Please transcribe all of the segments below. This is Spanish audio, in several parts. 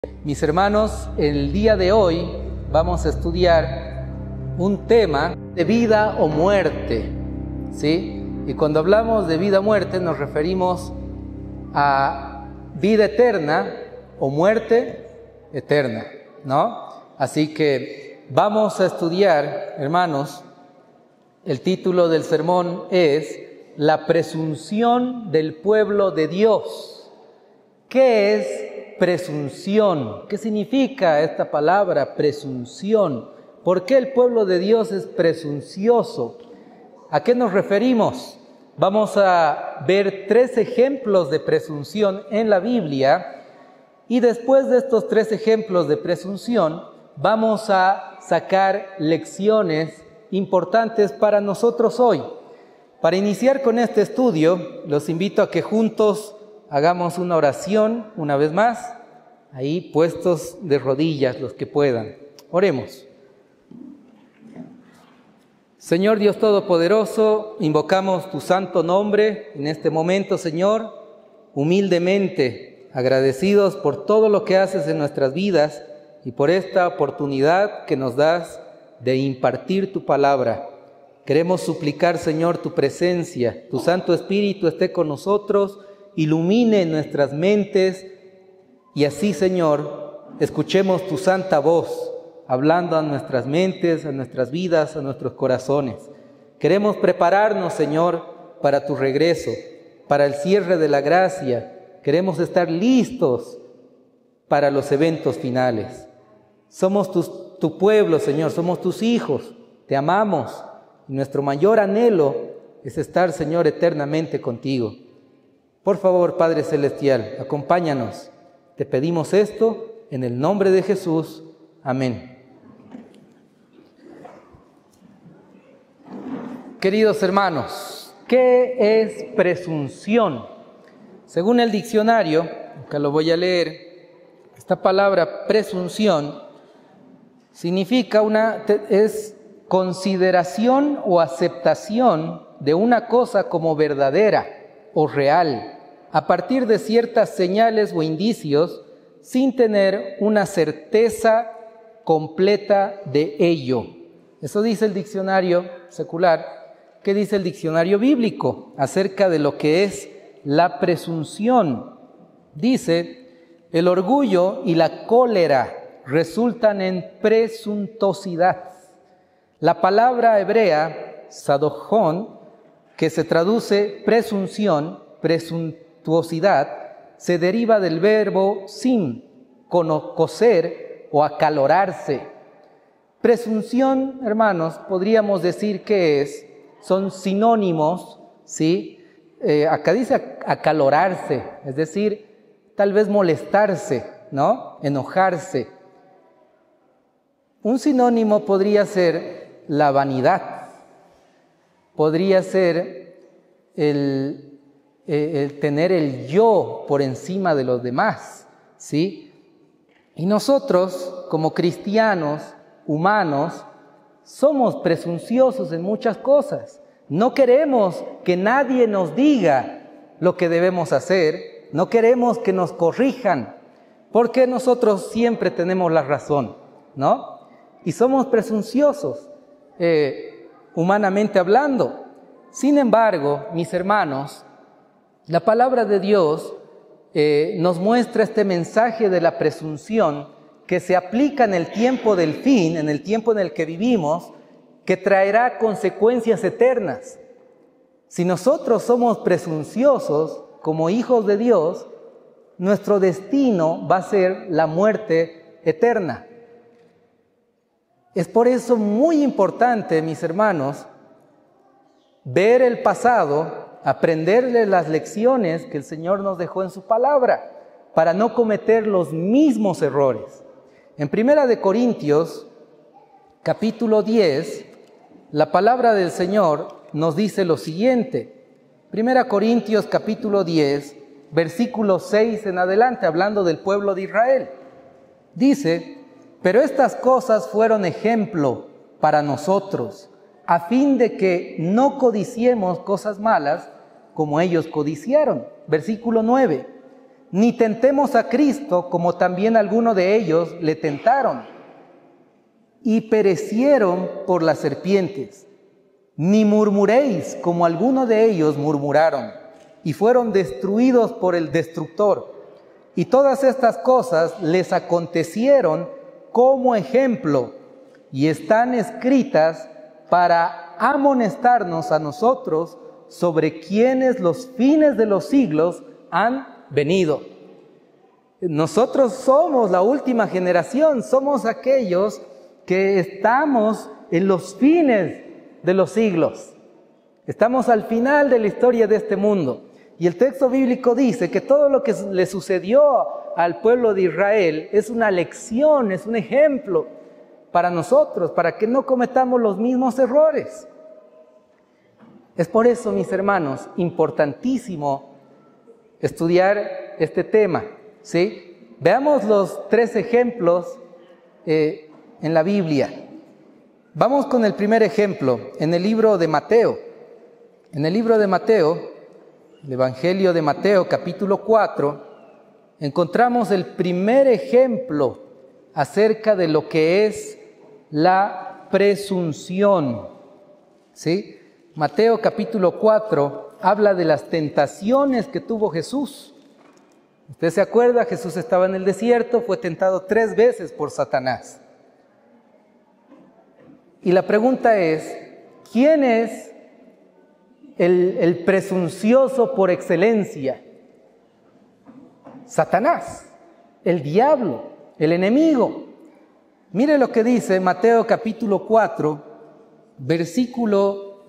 Mis hermanos, el día de hoy vamos a estudiar un tema de vida o muerte, ¿sí? Y cuando hablamos de vida o muerte nos referimos a vida eterna o muerte eterna, ¿no? Así que vamos a estudiar, hermanos, el título del sermón es La presunción del pueblo de Dios. ¿Qué es presunción? ¿Qué significa esta palabra presunción? ¿Por qué el pueblo de Dios es presuncioso? ¿A qué nos referimos? Vamos a ver 3 ejemplos de presunción en la Biblia y después de estos 3 ejemplos de presunción vamos a sacar lecciones importantes para nosotros hoy. Para iniciar con este estudio, los invito a que juntos hagamos una oración una vez más, ahí puestos de rodillas los que puedan. Oremos. Señor Dios Todopoderoso, invocamos tu santo nombre en este momento, Señor, humildemente agradecidos por todo lo que haces en nuestras vidas y por esta oportunidad que nos das de impartir tu palabra. Queremos suplicar, Señor, tu presencia, tu Santo Espíritu esté con nosotros, ilumine nuestras mentes y así, Señor, escuchemos tu santa voz hablando a nuestras mentes, a nuestras vidas, a nuestros corazones. Queremos prepararnos, Señor, para tu regreso, para el cierre de la gracia. Queremos estar listos para los eventos finales. Somos tu pueblo, Señor, somos tus hijos, te amamos y nuestro mayor anhelo es estar, Señor, eternamente contigo. Por favor, Padre Celestial, acompáñanos. Te pedimos esto en el nombre de Jesús. Amén. Queridos hermanos, ¿qué es presunción? Según el diccionario, acá lo voy a leer, esta palabra presunción significa es consideración o aceptación de una cosa como verdadera o real, a partir de ciertas señales o indicios, sin tener una certeza completa de ello. Eso dice el diccionario secular. ¿Qué dice el diccionario bíblico acerca de lo que es la presunción? Dice, el orgullo y la cólera resultan en presuntuosidad. La palabra hebrea, sadojón, que se traduce presunción, presuntuosidad, se deriva del verbo sim, cocer o acalorarse. Presunción, hermanos, podríamos decir que son sinónimos, ¿sí? Acá dice acalorarse, es decir, tal vez molestarse, ¿no? Enojarse. Un sinónimo podría ser la vanidad. Podría ser el tener el yo por encima de los demás, ¿sí? Y nosotros, como cristianos, humanos, somos presunciosos en muchas cosas. No queremos que nadie nos diga lo que debemos hacer, no queremos que nos corrijan, porque nosotros siempre tenemos la razón, ¿no? Y somos presunciosos, humanamente hablando. Sin embargo, mis hermanos, la palabra de Dios nos muestra este mensaje de la presunción que se aplica en el tiempo del fin, en el tiempo en el que vivimos, que traerá consecuencias eternas. Si nosotros somos presunciosos como hijos de Dios, nuestro destino va a ser la muerte eterna. Es por eso muy importante, mis hermanos, ver el pasado, aprenderle las lecciones que el Señor nos dejó en su palabra, para no cometer los mismos errores. En 1 Corintios, capítulo 10, la palabra del Señor nos dice lo siguiente. 1 Corintios, capítulo 10, versículo 6 en adelante, hablando del pueblo de Israel. Dice, pero estas cosas fueron ejemplo para nosotros, a fin de que no codiciemos cosas malas como ellos codiciaron. Versículo 9. ni tentemos a Cristo como también algunos de ellos le tentaron y perecieron por las serpientes. Ni murmuréis como algunos de ellos murmuraron y fueron destruidos por el destructor. Y todas estas cosas les acontecieron como ejemplo y están escritas para amonestarnos a nosotros sobre quienes los fines de los siglos han venido. Nosotros somos la última generación, somos aquellos que estamos en los fines de los siglos. Estamos al final de la historia de este mundo. Y el texto bíblico dice que todo lo que le sucedió al pueblo de Israel es una lección, es un ejemplo para nosotros, para que no cometamos los mismos errores. Es por eso, mis hermanos, importantísimo estudiar este tema, ¿sí? Veamos los 3 ejemplos en la Biblia. Vamos con el primer ejemplo, en el libro de Mateo. En el libro de Mateo, el Evangelio de Mateo, capítulo 4, encontramos el primer ejemplo acerca de lo que es la presunción, ¿sí? Mateo capítulo 4 habla de las tentaciones que tuvo Jesús. Usted se acuerda, Jesús estaba en el desierto, fue tentado 3 veces por Satanás. Y la pregunta es, ¿quién es el presuncioso por excelencia? Satanás, el diablo, el enemigo. Mire lo que dice Mateo capítulo 4, versículo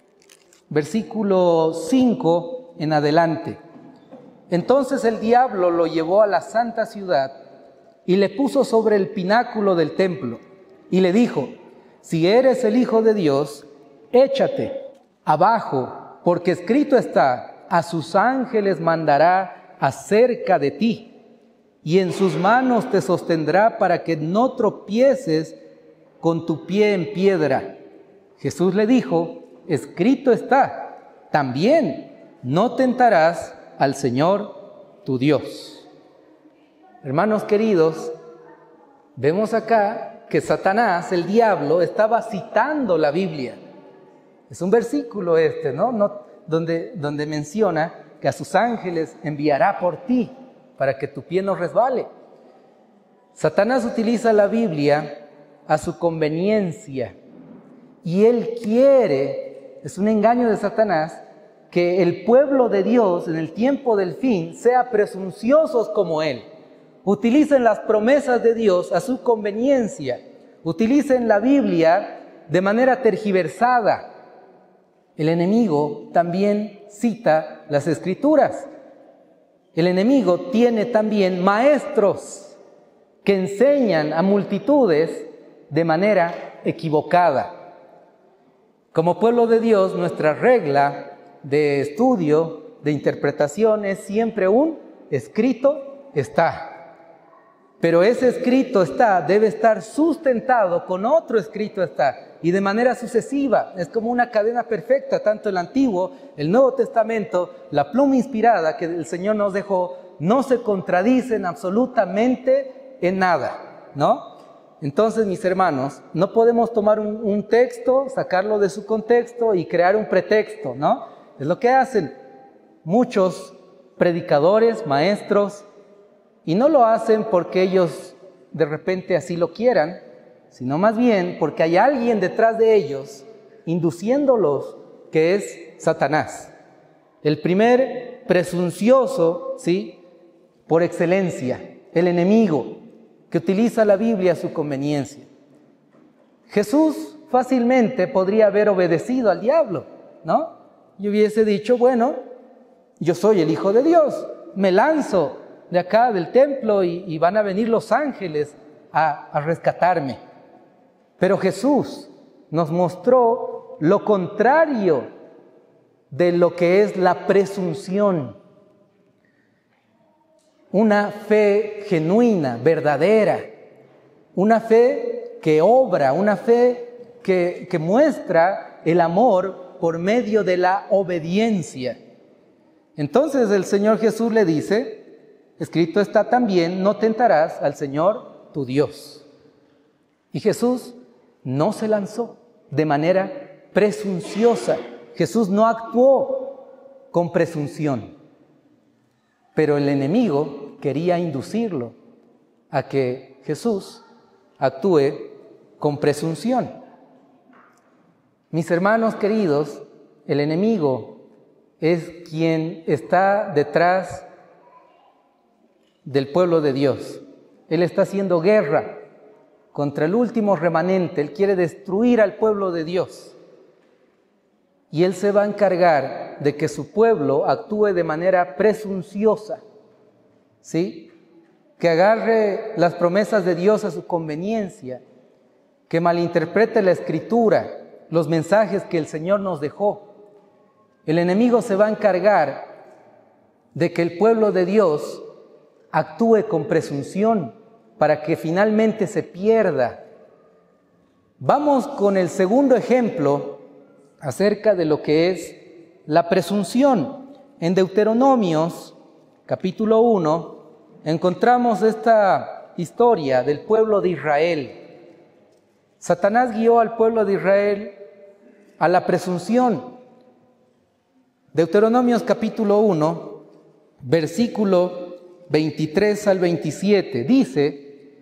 5 en adelante. Entonces el diablo lo llevó a la santa ciudad y le puso sobre el pináculo del templo y le dijo: si eres el Hijo de Dios, échate abajo, porque escrito está: a sus ángeles mandará acerca de ti, y en sus manos te sostendrá para que no tropieces con tu pie en piedra. Jesús le dijo: escrito está, también no tentarás al Señor tu Dios. Hermanos queridos, vemos acá que Satanás, el diablo, estaba citando la Biblia. Es un versículo donde menciona que a sus ángeles enviará por ti para que tu pie no resbale. Satanás utiliza la Biblia a su conveniencia y él quiere, es un engaño de Satanás, que el pueblo de Dios en el tiempo del fin sea presunciosos como él. Utilicen las promesas de Dios a su conveniencia. Utilicen la Biblia de manera tergiversada. El enemigo también cita las Escrituras. El enemigo tiene también maestros que enseñan a multitudes de manera equivocada. Como pueblo de Dios, nuestra regla de estudio, de interpretación es siempre un escrito está. Pero ese escrito está debe estar sustentado con otro escrito está, y de manera sucesiva. Es como una cadena perfecta, tanto el Antiguo, el Nuevo Testamento, la pluma inspirada que el Señor nos dejó, no se contradicen absolutamente en nada, ¿no? Entonces, mis hermanos, no podemos tomar un texto, sacarlo de su contexto y crear un pretexto, ¿no? Es lo que hacen muchos predicadores, maestros, y no lo hacen porque ellos de repente así lo quieran, sino más bien porque hay alguien detrás de ellos induciéndolos, que es Satanás. El primer presuncioso, ¿sí?, por excelencia, el enemigo que utiliza la Biblia a su conveniencia. Jesús fácilmente podría haber obedecido al diablo, ¿no? Y hubiese dicho: bueno, yo soy el Hijo de Dios, me lanzo de acá del templo y van a venir los ángeles a rescatarme. Pero Jesús nos mostró lo contrario de lo que es la presunción. Una fe genuina, verdadera, una fe que obra, una fe que muestra el amor por medio de la obediencia. Entonces el Señor Jesús le dice: escrito está también, no tentarás al Señor tu Dios. Y Jesús no se lanzó de manera presunciosa. Jesús no actuó con presunción. Pero el enemigo quería inducirlo a que Jesús actúe con presunción. Mis hermanos queridos, el enemigo es quien está detrás del pueblo de Dios. Él está haciendo guerra contra el último remanente. Él quiere destruir al pueblo de Dios. Y Él se va a encargar de que su pueblo actúe de manera presunciosa, ¿sí? Que agarre las promesas de Dios a su conveniencia, que malinterprete la Escritura, los mensajes que el Señor nos dejó. El enemigo se va a encargar de que el pueblo de Dios actúe con presunción para que finalmente se pierda. Vamos con el segundo ejemplo acerca de lo que es la presunción. En Deuteronomios, capítulo 1, encontramos esta historia del pueblo de Israel. Satanás guió al pueblo de Israel a la presunción. Deuteronomios capítulo 1, versículo 23 al 27, dice: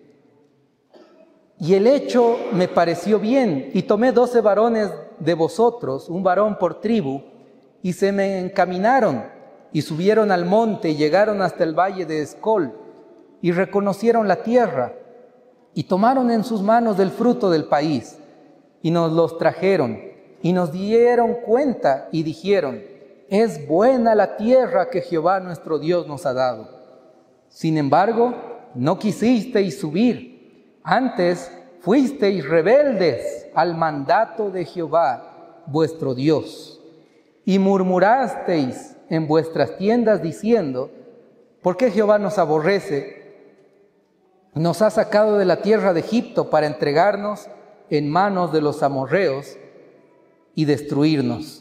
y el hecho me pareció bien, y tomé 12 varones de vosotros, un varón por tribu, y se me encaminaron, y subieron al monte, y llegaron hasta el valle de Escol, y reconocieron la tierra, y tomaron en sus manos del fruto del país, y nos los trajeron, y nos dieron cuenta, y dijeron: es buena la tierra que Jehová nuestro Dios nos ha dado. Sin embargo, no quisisteis subir, antes fuisteis rebeldes al mandato de Jehová vuestro Dios, y murmurasteis en vuestras tiendas diciendo: ¿por qué Jehová nos aborrece? Nos ha sacado de la tierra de Egipto para entregarnos en manos de los amorreos y destruirnos.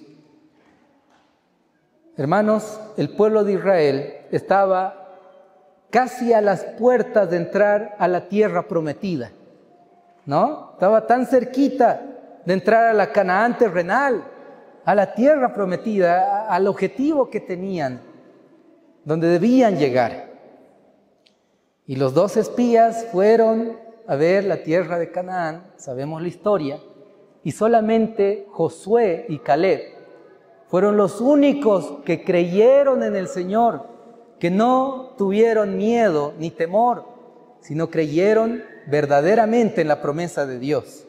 Hermanos, el pueblo de Israel estaba casi a las puertas de entrar a la tierra prometida, ¿no? Estaba tan cerquita de entrar a la Canaán terrenal, a la tierra prometida, al objetivo que tenían, donde debían llegar. Y los 2 espías fueron a ver la tierra de Canaán, sabemos la historia, y solamente Josué y Caleb fueron los únicos que creyeron en el Señor, que no tuvieron miedo ni temor, sino creyeron verdaderamente en la promesa de Dios.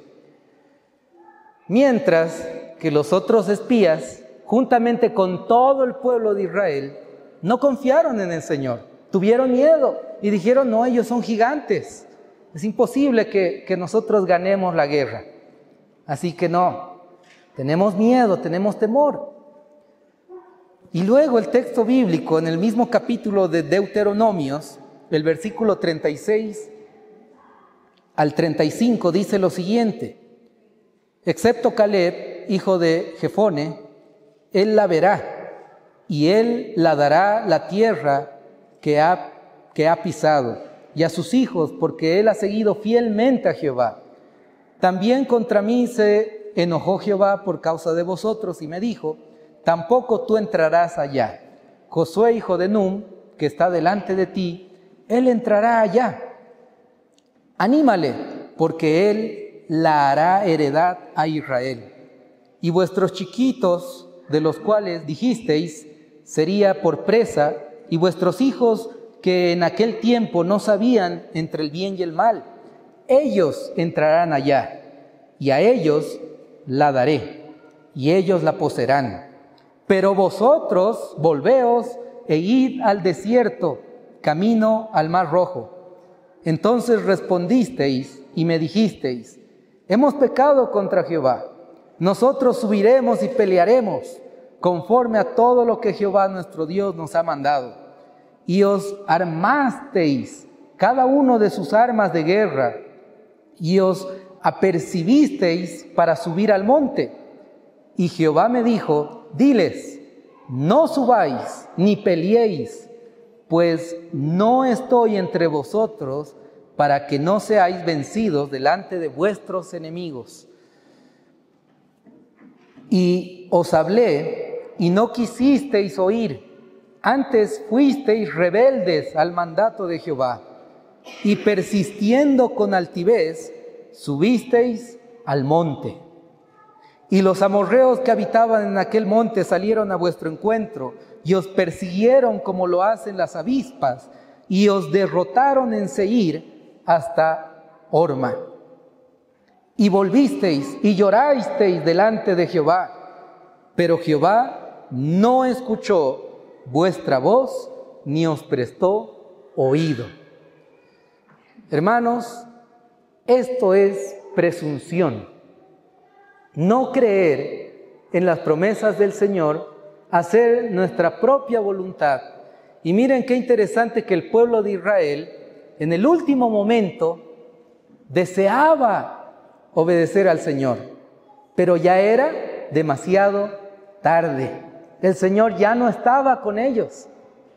Mientras que los otros espías, juntamente con todo el pueblo de Israel, no confiaron en el Señor, tuvieron miedo y dijeron: no, ellos son gigantes, es imposible que nosotros ganemos la guerra. Así que no, tenemos miedo, tenemos temor. Y luego el texto bíblico en el mismo capítulo de Deuteronomios, el versículo 36 al 35 dice lo siguiente: excepto Caleb, hijo de Jefone, él la verá, y él la dará la tierra que ha pisado, y a sus hijos, porque él ha seguido fielmente a Jehová. También contra mí se enojó Jehová por causa de vosotros, y me dijo: tampoco tú entrarás allá. Josué, hijo de Num, que está delante de ti, él entrará allá. Anímale, porque él la hará heredad a Israel. Y vuestros chiquitos, de los cuales dijisteis, sería por presa, y vuestros hijos, que en aquel tiempo no sabían entre el bien y el mal, ellos entrarán allá, y a ellos la daré, y ellos la poseerán. Pero vosotros volveos e id al desierto, camino al mar rojo. Entonces respondisteis y me dijisteis: hemos pecado contra Jehová. Nosotros subiremos y pelearemos, conforme a todo lo que Jehová nuestro Dios nos ha mandado. Y os armasteis cada uno de sus armas de guerra, y os apercibisteis para subir al monte. Y Jehová me dijo: diles: no subáis ni peleéis, pues no estoy entre vosotros para que no seáis vencidos delante de vuestros enemigos. Y os hablé y no quisisteis oír, antes fuisteis rebeldes al mandato de Jehová, y persistiendo con altivez, subisteis al monte. Y los amorreos que habitaban en aquel monte salieron a vuestro encuentro, y os persiguieron como lo hacen las avispas, y os derrotaron en Seir hasta Horma. Y volvisteis y llorasteis delante de Jehová, pero Jehová no escuchó vuestra voz, ni os prestó oído. Hermanos, esto es presunción. No creer en las promesas del Señor, hacer nuestra propia voluntad. Y miren qué interesante que el pueblo de Israel, en el último momento, deseaba obedecer al Señor, pero ya era demasiado tarde. El Señor ya no estaba con ellos.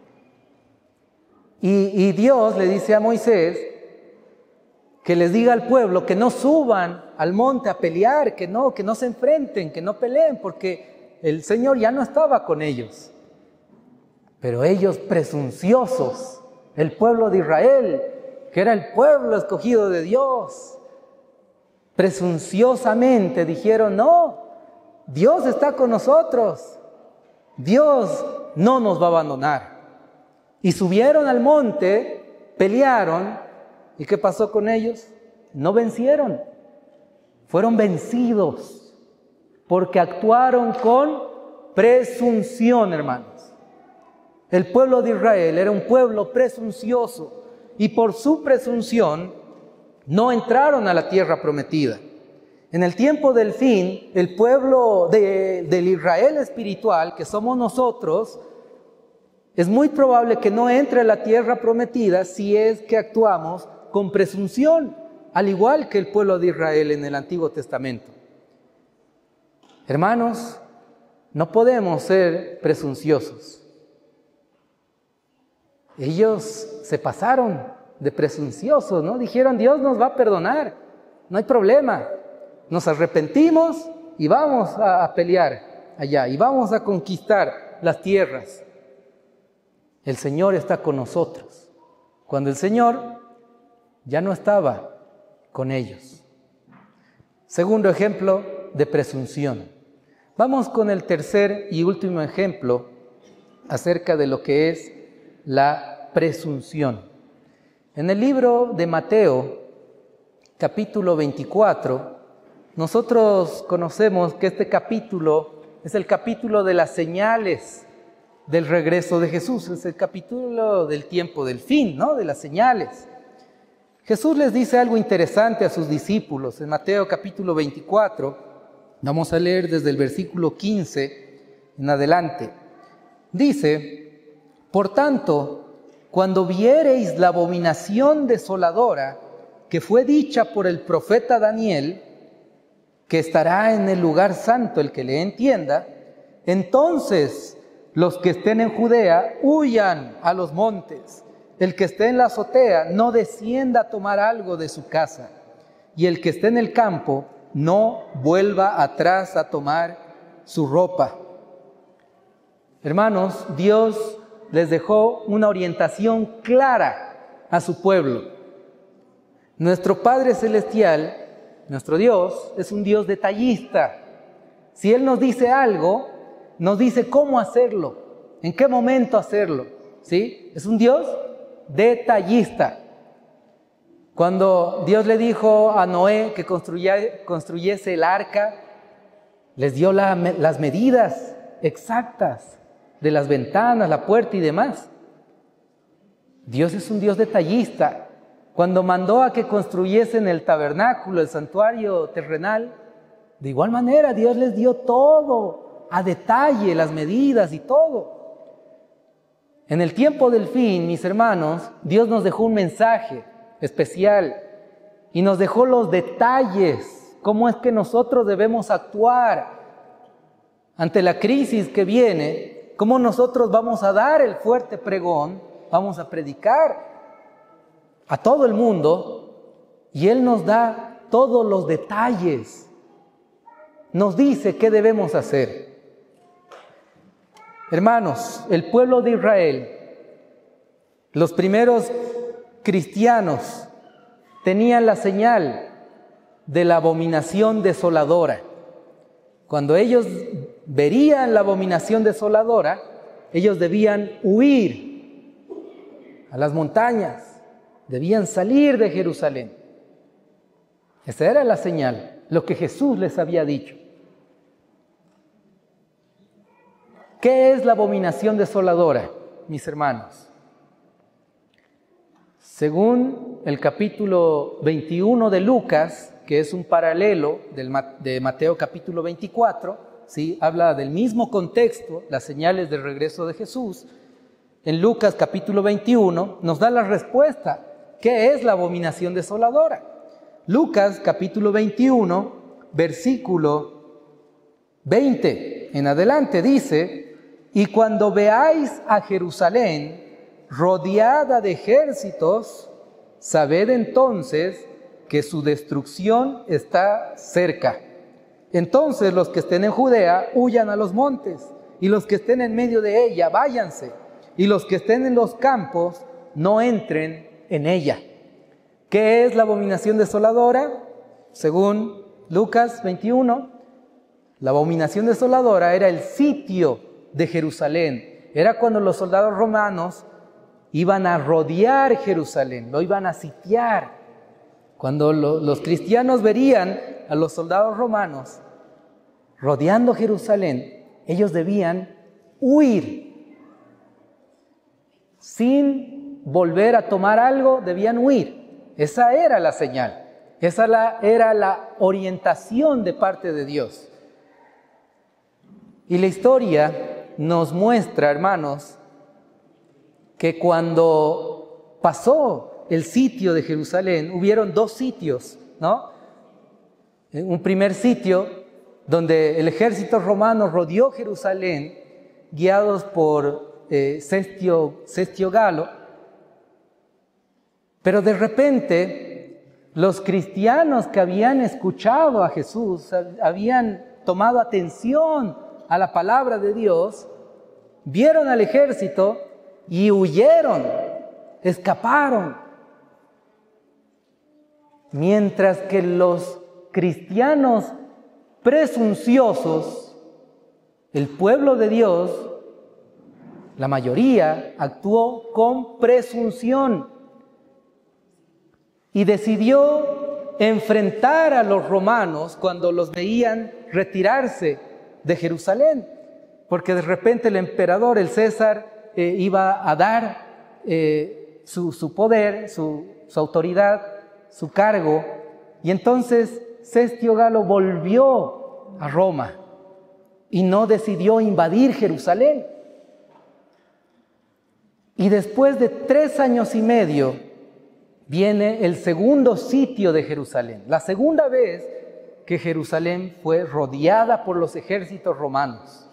Y Dios le dice a Moisés que les diga al pueblo que no suban al monte a pelear, que no se enfrenten, que no peleen, porque el Señor ya no estaba con ellos. Pero ellos, presunciosos, el pueblo de Israel, que era el pueblo escogido de Dios, presunciosamente dijeron: no, Dios está con nosotros, Dios no nos va a abandonar. Y subieron al monte, pelearon, ¿y qué pasó con ellos? No vencieron, fueron vencidos, porque actuaron con presunción, hermanos. El pueblo de Israel era un pueblo presuncioso, y por su presunción no entraron a la tierra prometida. En el tiempo del fin, el pueblo del Israel espiritual, que somos nosotros, es muy probable que no entre a la tierra prometida si es que actuamos con presunción, al igual que el pueblo de Israel en el Antiguo Testamento. Hermanos, no podemos ser presunciosos. Ellos se pasaron de presunciosos, ¿no? Dijeron: Dios nos va a perdonar, no hay problema. Nos arrepentimos y vamos a pelear allá, y vamos a conquistar las tierras. El Señor está con nosotros, cuando el Señor ya no estaba con ellos. Segundo ejemplo de presunción. Vamos con el tercer y último ejemplo acerca de lo que es la presunción. En el libro de Mateo, capítulo 24, nosotros conocemos que este capítulo es el capítulo de las señales del regreso de Jesús, es el capítulo del tiempo del fin, ¿no? De las señales. Jesús les dice algo interesante a sus discípulos. En Mateo capítulo 24, vamos a leer desde el versículo 15 en adelante. Dice: por tanto, cuando viereis la abominación desoladora que fue dicha por el profeta Daniel, que estará en el lugar santo el que le entienda, entonces los que estén en Judea huyan a los montes. El que esté en la azotea no descienda a tomar algo de su casa, y el que esté en el campo no vuelva atrás a tomar su ropa. Hermanos, Dios les dejó una orientación clara a su pueblo. Nuestro Padre Celestial, nuestro Dios, es un Dios detallista. Si Él nos dice algo, nos dice cómo hacerlo, en qué momento hacerlo, ¿sí? Es un Dios detallista. Cuando Dios le dijo a Noé que construyese el arca, les dio las medidas exactas de las ventanas, la puerta y demás. Dios es un Dios detallista. Cuando mandó a que construyesen el tabernáculo, el santuario terrenal, de igual manera Dios les dio todo a detalle, las medidas y todo. En el tiempo del fin, mis hermanos, Dios nos dejó un mensaje especial y nos dejó los detalles, cómo es que nosotros debemos actuar ante la crisis que viene, cómo nosotros vamos a dar el fuerte pregón vamos a predicar a todo el mundo, y Él nos da todos los detalles, nos dice qué debemos hacer. Hermanos, el pueblo de Israel, los primeros cristianos, tenían la señal de la abominación desoladora. Cuando ellos verían la abominación desoladora, ellos debían huir a las montañas, debían salir de Jerusalén. Esa era la señal, lo que Jesús les había dicho. ¿Qué es la abominación desoladora, mis hermanos? Según el capítulo 21 de Lucas, que es un paralelo de Mateo capítulo 24, ¿sí? Habla del mismo contexto, las señales del regreso de Jesús. En Lucas capítulo 21 nos da la respuesta. ¿Qué es la abominación desoladora? Lucas capítulo 21, versículo 20 en adelante dice: y cuando veáis a Jerusalén rodeada de ejércitos, sabed entonces que su destrucción está cerca. Entonces los que estén en Judea huyan a los montes, y los que estén en medio de ella váyanse, y los que estén en los campos no entren en ella. ¿Qué es la abominación desoladora? Según Lucas 21, la abominación desoladora era el sitio de Jerusalén. Era cuando los soldados romanos iban a rodear Jerusalén, lo iban a sitiar. Cuando los cristianos verían a los soldados romanos rodeando Jerusalén, ellos debían huir. Sin volver a tomar algo, debían huir. Esa era la señal, era la orientación de parte de Dios. Y la historia nos muestra, hermanos, que cuando pasó el sitio de Jerusalén, hubieron dos sitios, ¿no? Un primer sitio donde el ejército romano rodeó Jerusalén, guiados por Cestio Galo, pero de repente los cristianos que habían escuchado a Jesús, habían tomado atención a la palabra de Dios, vieron al ejército y huyeron, escaparon. Mientras que los cristianos presunciosos, el pueblo de Dios, la mayoría actuó con presunción y decidió enfrentar a los romanos cuando los veían retirarse de Jerusalén, porque de repente el emperador, el César, iba a dar su poder, su autoridad, su cargo, y entonces Cestio Galo volvió a Roma y no decidió invadir Jerusalén. Y después de 3 años y medio viene el segundo sitio de Jerusalén, la segunda vez que Jerusalén fue rodeada por los ejércitos romanos.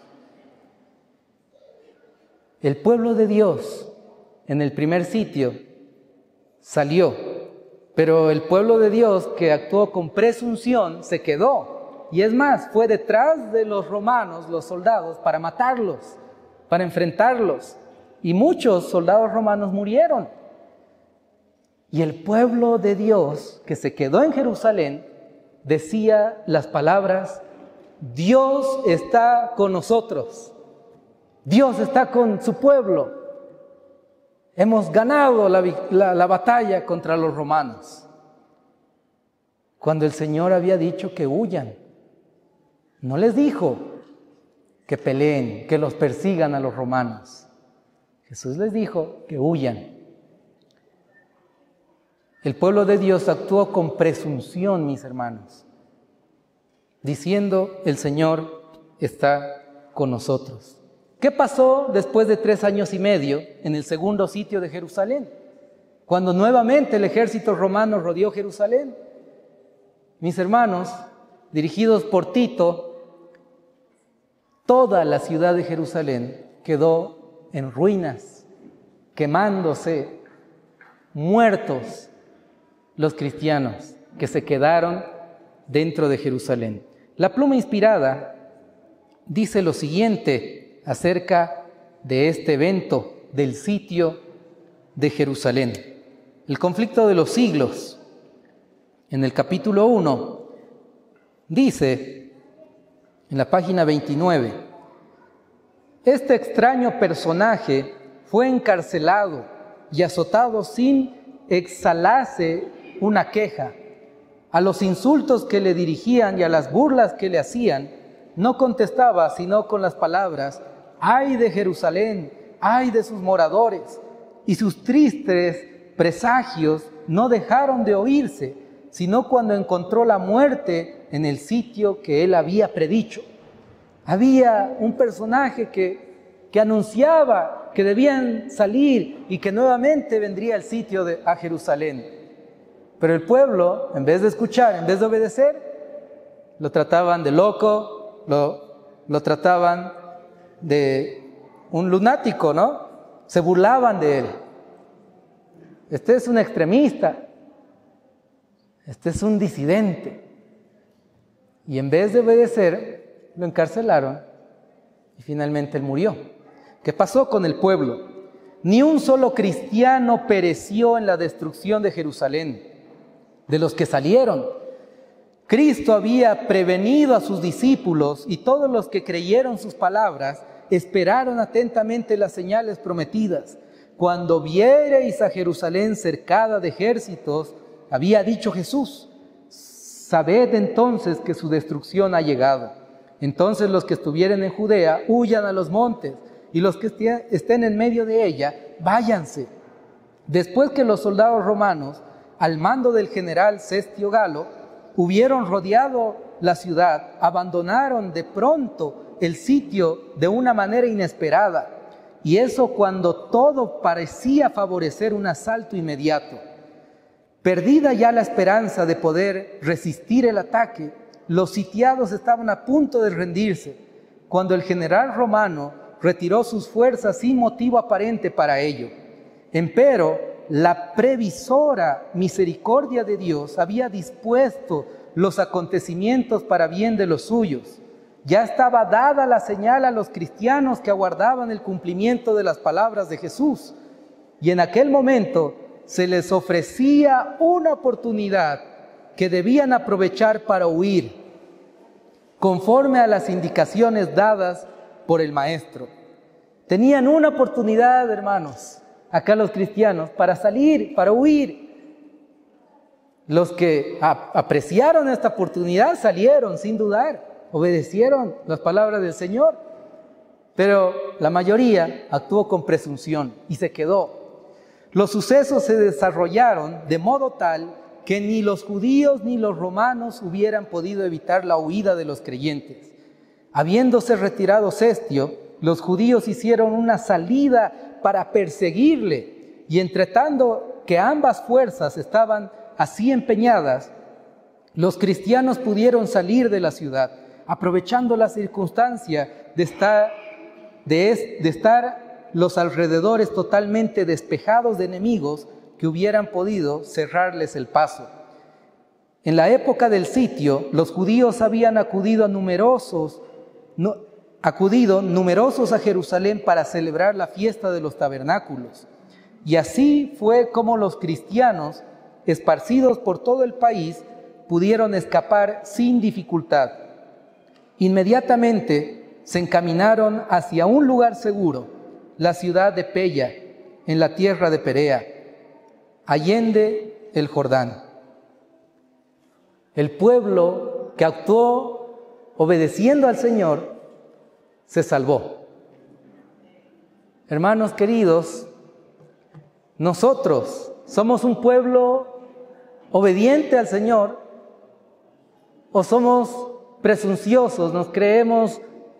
El pueblo de Dios en el primer sitio salió, pero el pueblo de Dios que actuó con presunción se quedó. Y es más, fue detrás de los romanos, los soldados, para matarlos, para enfrentarlos. Y muchos soldados romanos murieron. Y el pueblo de Dios que se quedó en Jerusalén decía las palabras: Dios está con nosotros. Dios está con su pueblo. Hemos ganado la batalla contra los romanos. Cuando el Señor había dicho que huyan, no les dijo que peleen, que los persigan a los romanos. Jesús les dijo que huyan. El pueblo de Dios actuó con presunción, mis hermanos, diciendo: el Señor está con nosotros. ¿Qué pasó después de 3 años y medio en el segundo sitio de Jerusalén? Cuando nuevamente el ejército romano rodeó Jerusalén. Mis hermanos, dirigidos por Tito, toda la ciudad de Jerusalén quedó en ruinas. quemándose, muertos los cristianos que se quedaron dentro de Jerusalén. La pluma inspirada dice lo siguiente acerca de este evento del sitio de Jerusalén. El conflicto de los siglos, en el capítulo 1, dice, en la página 29, este extraño personaje fue encarcelado y azotado sin exhalarse una queja. A los insultos que le dirigían y a las burlas que le hacían, no contestaba sino con las palabras: ¡ay de Jerusalén! ¡Ay de sus moradores! Y sus tristes presagios no dejaron de oírse, sino cuando encontró la muerte en el sitio que él había predicho. Había un personaje que anunciaba que debían salir y que nuevamente vendría el sitio a Jerusalén. Pero el pueblo, en vez de escuchar, en vez de obedecer, lo trataban de loco, lo trataban de un lunático, ¿no? Se burlaban de él. Este es un extremista, este es un disidente. Y en vez de obedecer, lo encarcelaron y finalmente él murió. ¿Qué pasó con el pueblo? Ni un solo cristiano pereció en la destrucción de Jerusalén, de los que salieron. Cristo había prevenido a sus discípulos y todos los que creyeron sus palabras esperaron atentamente las señales prometidas. Cuando viereis a Jerusalén cercada de ejércitos, había dicho Jesús, sabed entonces que su destrucción ha llegado. Entonces los que estuvieren en Judea huyan a los montes, y los que estén en medio de ella, váyanse. Después que los soldados romanos, al mando del general Cestio Galo, hubieron rodeado la ciudad, abandonaron de pronto el sitio de una manera inesperada, y eso cuando todo parecía favorecer un asalto inmediato. Perdida ya la esperanza de poder resistir el ataque, los sitiados estaban a punto de rendirse, cuando el general romano retiró sus fuerzas sin motivo aparente para ello. Empero, la previsora misericordia de Dios había dispuesto los acontecimientos para bien de los suyos. Ya estaba dada la señal a los cristianos que aguardaban el cumplimiento de las palabras de Jesús. Y en aquel momento se les ofrecía una oportunidad que debían aprovechar para huir, conforme a las indicaciones dadas por el Maestro. Tenían una oportunidad, hermanos, acá los cristianos, para salir, para huir. Los que apreciaron esta oportunidad salieron sin dudar, obedecieron las palabras del Señor, pero la mayoría actuó con presunción y se quedó. Los sucesos se desarrollaron de modo tal que ni los judíos ni los romanos hubieran podido evitar la huida de los creyentes. Habiéndose retirado Cestio, los judíos hicieron una salida para perseguirle, y entretanto que ambas fuerzas estaban así empeñadas, los cristianos pudieron salir de la ciudad, aprovechando la circunstancia de estar los alrededores totalmente despejados de enemigos que hubieran podido cerrarles el paso. En la época del sitio, los judíos habían acudido numerosos a Jerusalén para celebrar la fiesta de los tabernáculos. Y así fue como los cristianos, esparcidos por todo el país, pudieron escapar sin dificultad. Inmediatamente se encaminaron hacia un lugar seguro, la ciudad de Pella, en la tierra de Perea, allende el Jordán. El pueblo que actuó obedeciendo al Señor se salvó. Hermanos queridos, nosotros somos un pueblo obediente al Señor, o somos presunciosos, nos creemos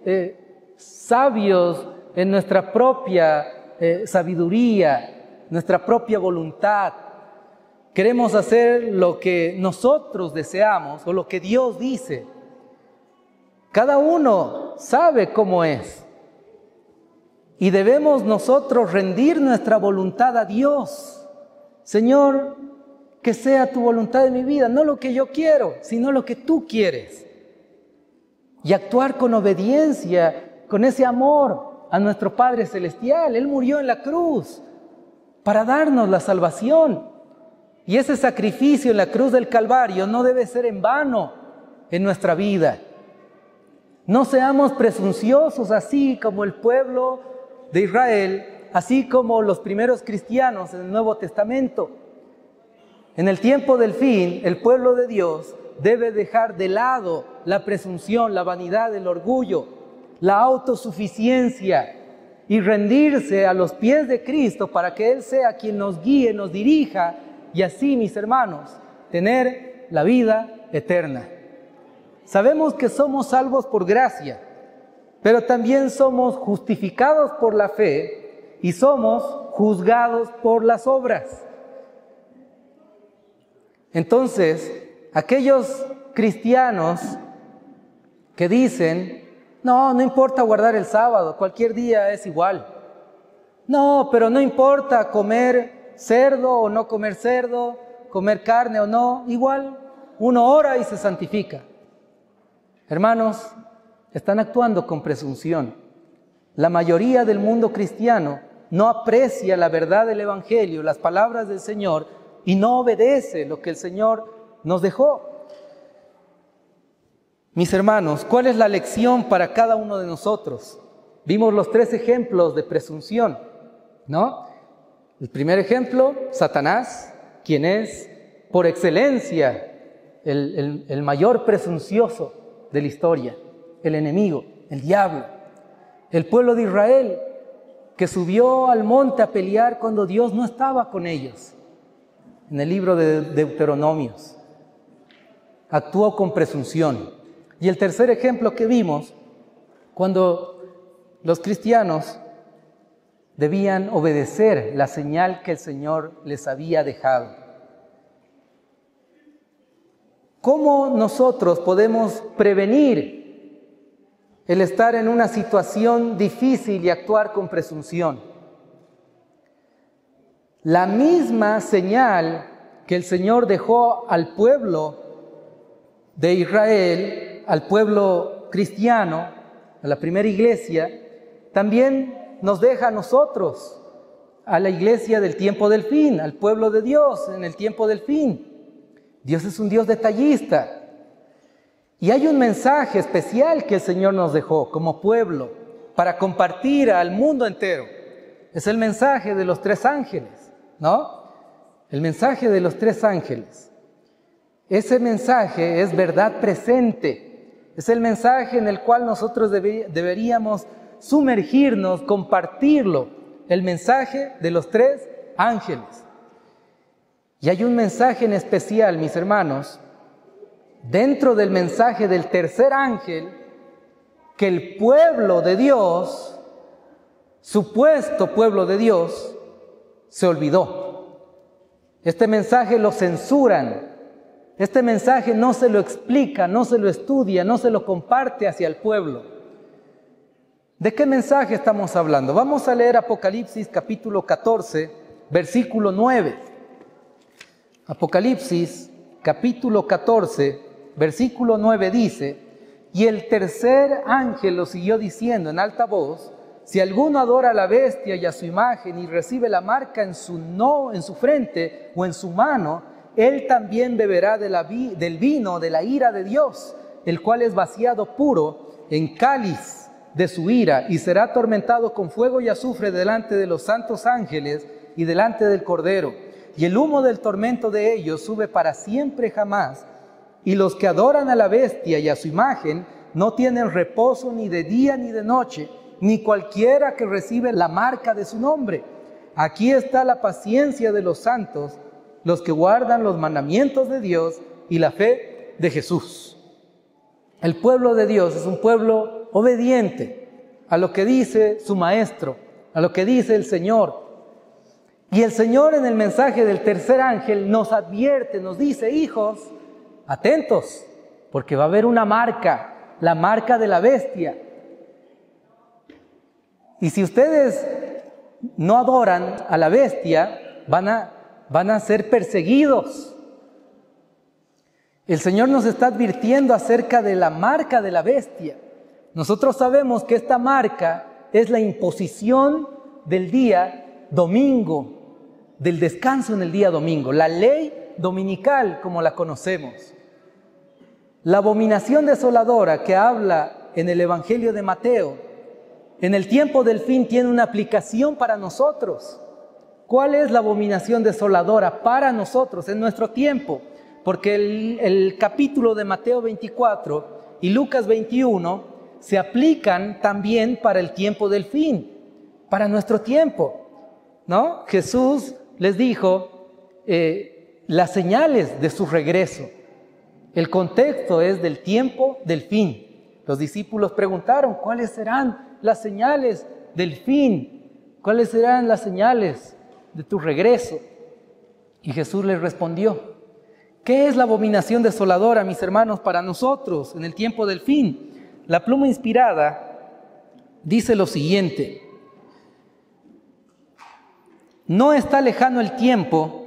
sabios en nuestra propia sabiduría, nuestra propia voluntad. Queremos hacer lo que nosotros deseamos o lo que Dios dice. Cada uno sabe cómo es. Y debemos nosotros rendir nuestra voluntad a Dios. Señor, que sea tu voluntad en mi vida, no lo que yo quiero, sino lo que tú quieres. Y actuar con obediencia, con ese amor a nuestro Padre Celestial. Él murió en la cruz para darnos la salvación. Y ese sacrificio en la cruz del Calvario no debe ser en vano en nuestra vida. No seamos presunciosos así como el pueblo de Israel, así como los primeros cristianos en el Nuevo Testamento. En el tiempo del fin, el pueblo de Dios debe dejar de lado la presunción, la vanidad, el orgullo, la autosuficiencia y rendirse a los pies de Cristo para que Él sea quien nos guíe, nos dirija y así, mis hermanos, tener la vida eterna. Sabemos que somos salvos por gracia, pero también somos justificados por la fe y somos juzgados por las obras. Entonces, aquellos cristianos que dicen, no importa guardar el sábado, cualquier día es igual. No, pero no importa comer cerdo o no comer cerdo, comer carne o no, igual uno ora y se santifica. Hermanos, están actuando con presunción. La mayoría del mundo cristiano no aprecia la verdad del Evangelio, las palabras del Señor, y no obedece lo que el Señor nos dejó. Mis hermanos, ¿cuál es la lección para cada uno de nosotros? Vimos los 3 ejemplos de presunción, ¿no? El primer ejemplo, Satanás, quien es por excelencia el mayor presuncioso de la historia, el enemigo, el diablo. El pueblo de Israel, que subió al monte a pelear cuando Dios no estaba con ellos. En el libro de Deuteronomios, actuó con presunción. Y el tercer ejemplo que vimos, cuando los cristianos debían obedecer la señal que el Señor les había dejado. ¿Cómo nosotros podemos prevenir el estar en una situación difícil y actuar con presunción? La misma señal que el Señor dejó al pueblo de Israel, al pueblo cristiano, a la primera iglesia, también nos deja a nosotros, a la iglesia del tiempo del fin, al pueblo de Dios en el tiempo del fin. Dios es un Dios detallista. Y hay un mensaje especial que el Señor nos dejó como pueblo para compartir al mundo entero. Es el mensaje de los 3 ángeles, ¿no? El mensaje de los 3 ángeles. Ese mensaje es verdad presente. Es el mensaje en el cual nosotros deberíamos sumergirnos, compartirlo. El mensaje de los 3 ángeles. Y hay un mensaje en especial, mis hermanos, dentro del mensaje del tercer ángel, que el pueblo de Dios, supuesto pueblo de Dios, se olvidó. Este mensaje lo censuran. Este mensaje no se lo explica, no se lo estudia, no se lo comparte hacia el pueblo. ¿De qué mensaje estamos hablando? Vamos a leer Apocalipsis capítulo 14, versículo 9. Apocalipsis capítulo 14, versículo 9 dice: y el tercer ángel lo siguió diciendo en alta voz: si alguno adora a la bestia y a su imagen y recibe la marca en su frente o en su mano, él también beberá del vino de la ira de Dios, el cual es vaciado puro en cáliz de su ira, y será atormentado con fuego y azufre delante de los santos ángeles y delante del Cordero. Y el humo del tormento de ellos sube para siempre jamás. Y los que adoran a la bestia y a su imagen no tienen reposo ni de día ni de noche, ni cualquiera que recibe la marca de su nombre. Aquí está la paciencia de los santos, los que guardan los mandamientos de Dios y la fe de Jesús. El pueblo de Dios es un pueblo obediente a lo que dice su maestro, a lo que dice el Señor. Y el Señor en el mensaje del tercer ángel nos advierte, nos dice: hijos, atentos, porque va a haber una marca, la marca de la bestia. Y si ustedes no adoran a la bestia, van a ser perseguidos. El Señor nos está advirtiendo acerca de la marca de la bestia. Nosotros sabemos que esta marca es la imposición del día domingo, del descanso en el día domingo, la ley dominical como la conocemos. La abominación desoladora que habla en el Evangelio de Mateo, en el tiempo del fin tiene una aplicación para nosotros. ¿Cuál es la abominación desoladora para nosotros en nuestro tiempo? Porque el capítulo de Mateo 24 y Lucas 21 se aplican también para el tiempo del fin, para nuestro tiempo, ¿no? Jesús les dijo las señales de su regreso. El contexto es del tiempo del fin. Los discípulos preguntaron, ¿cuáles serán las señales del fin? ¿Cuáles serán las señales de tu regreso? Y Jesús les respondió, ¿qué es la abominación desoladora, mis hermanos, para nosotros en el tiempo del fin? La pluma inspirada dice lo siguiente: no está lejano el tiempo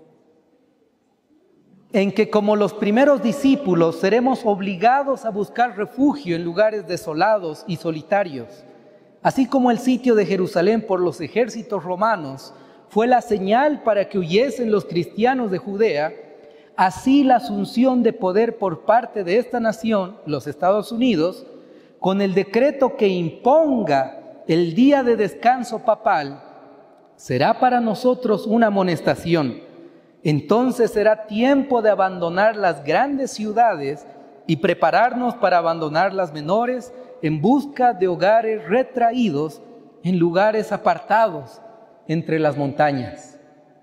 en que, como los primeros discípulos, seremos obligados a buscar refugio en lugares desolados y solitarios. Así como el sitio de Jerusalén por los ejércitos romanos fue la señal para que huyesen los cristianos de Judea, así la asunción de poder por parte de esta nación, los Estados Unidos, con el decreto que imponga el día de descanso papal, será para nosotros una amonestación. Entonces será tiempo de abandonar las grandes ciudades y prepararnos para abandonar las menores en busca de hogares retraídos en lugares apartados entre las montañas.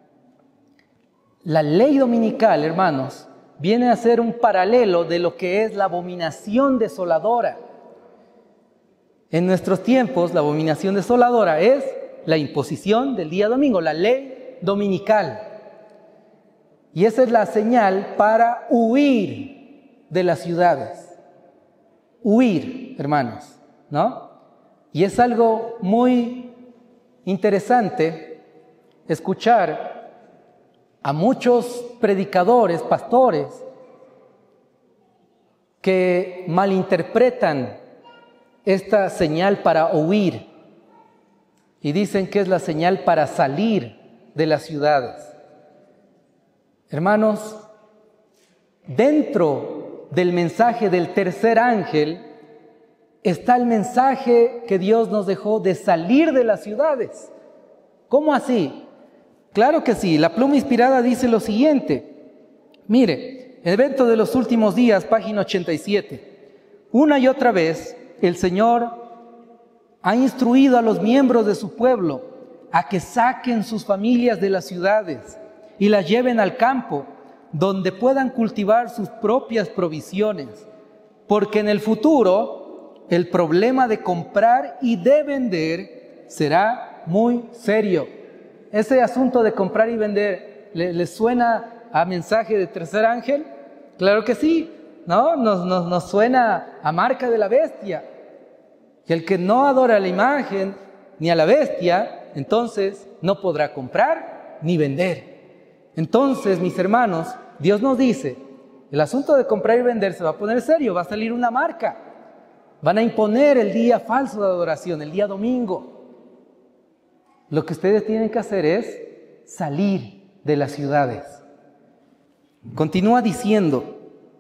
La ley dominical, hermanos, viene a ser un paralelo de lo que es la abominación desoladora. En nuestros tiempos, la abominación desoladora es la imposición del día domingo, la ley dominical. Y esa es la señal para huir de las ciudades. Huir, hermanos, ¿no? Y es algo muy interesante escuchar a muchos predicadores, pastores, que malinterpretan esta señal para huir y dicen que es la señal para salir de las ciudades. Hermanos, dentro del mensaje del tercer ángel está el mensaje que Dios nos dejó de salir de las ciudades. ¿Cómo así? Claro que sí, la pluma inspirada dice lo siguiente. Mire, el evento de los últimos días, página 87. Una y otra vez, el Señor ha instruido a los miembros de su pueblo a que saquen sus familias de las ciudades y las lleven al campo, donde puedan cultivar sus propias provisiones, porque en el futuro el problema de comprar y de vender será muy serio. ¿Ese asunto de comprar y vender les suena a mensaje de tercer ángel? Claro que sí, ¿no? Nos suena a marca de la bestia. Que el que no adora a la imagen ni a la bestia, entonces no podrá comprar ni vender. Entonces, mis hermanos, Dios nos dice, el asunto de comprar y vender se va a poner serio, va a salir una marca. Van a imponer el día falso de adoración, el día domingo. Lo que ustedes tienen que hacer es salir de las ciudades. Continúa diciendo,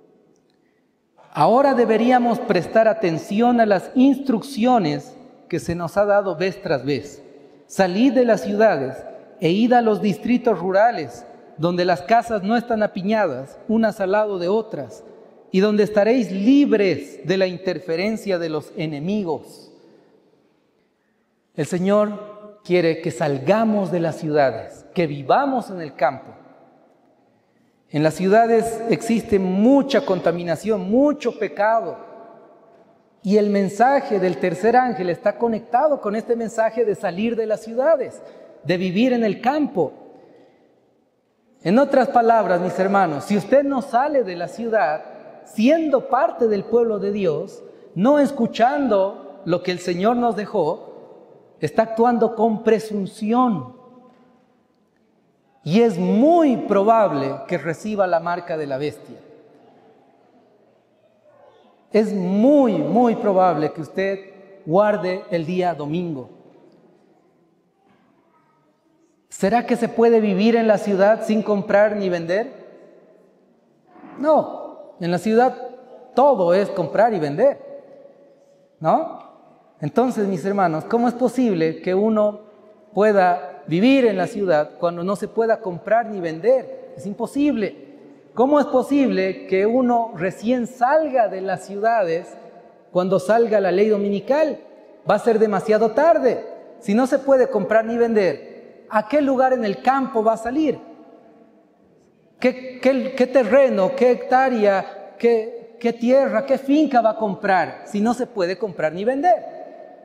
ahora deberíamos prestar atención a las instrucciones que se nos ha dado vez tras vez. Salid de las ciudades e id a los distritos rurales, donde las casas no están apiñadas, unas al lado de otras, y donde estaréis libres de la interferencia de los enemigos. El Señor quiere que salgamos de las ciudades, que vivamos en el campo. En las ciudades existe mucha contaminación, mucho pecado. Y el mensaje del tercer ángel está conectado con este mensaje de salir de las ciudades, de vivir en el campo. En otras palabras, mis hermanos, si usted no sale de la ciudad, siendo parte del pueblo de Dios, no escuchando lo que el Señor nos dejó, está actuando con presunción. Y es muy probable que reciba la marca de la bestia. Es muy probable que usted guarde el día domingo. ¿Será que se puede vivir en la ciudad sin comprar ni vender? No, en la ciudad todo es comprar y vender, ¿no? Entonces, mis hermanos, ¿cómo es posible que uno pueda vivir en la ciudad cuando no se pueda comprar ni vender? Es imposible. ¿Cómo es posible que uno recién salga de las ciudades cuando salga la ley dominical? Va a ser demasiado tarde. Si no se puede comprar ni vender, ¿a qué lugar en el campo va a salir? ¿Qué terreno, qué hectárea, qué tierra, qué finca va a comprar si no se puede comprar ni vender?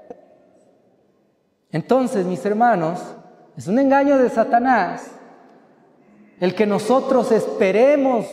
Entonces, mis hermanos, es un engaño de Satanás el que nosotros esperemos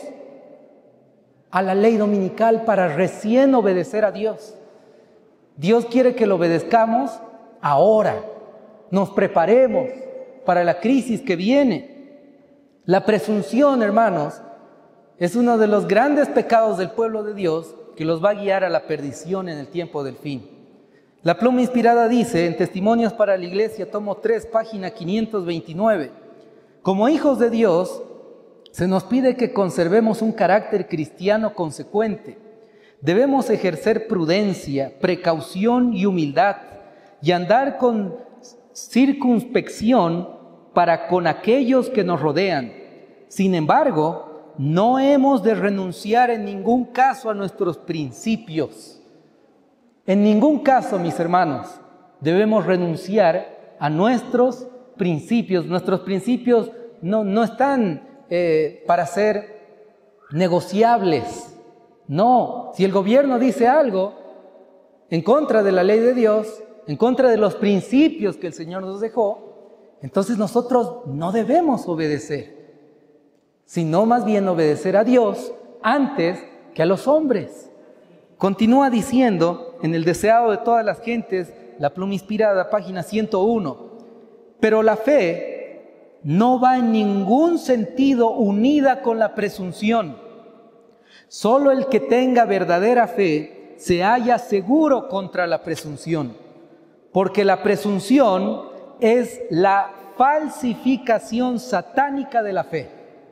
a la ley dominical para recién obedecer a Dios. Dios quiere que lo obedezcamos ahora, nos preparemos para la crisis que viene. La presunción, hermanos, es uno de los grandes pecados del pueblo de Dios que los va a guiar a la perdición en el tiempo del fin. La pluma inspirada dice en Testimonios para la Iglesia, tomo 3, página 529, como hijos de Dios, se nos pide que conservemos un carácter cristiano consecuente. Debemos ejercer prudencia, precaución y humildad y andar con circunspección para con aquellos que nos rodean. Sin embargo, no hemos de renunciar en ningún caso a nuestros principios. En ningún caso, mis hermanos, debemos renunciar a nuestros principios. Nuestros principios no están para ser negociables. No, si el gobierno dice algo en contra de la ley de Dios, en contra de los principios que el Señor nos dejó, entonces nosotros no debemos obedecer, sino más bien obedecer a Dios antes que a los hombres. Continúa diciendo en el deseado de todas las gentes, la pluma inspirada, página 101, pero la fe no va en ningún sentido unida con la presunción. Solo el que tenga verdadera fe se halla seguro contra la presunción, porque la presunción es la falsificación satánica de la fe.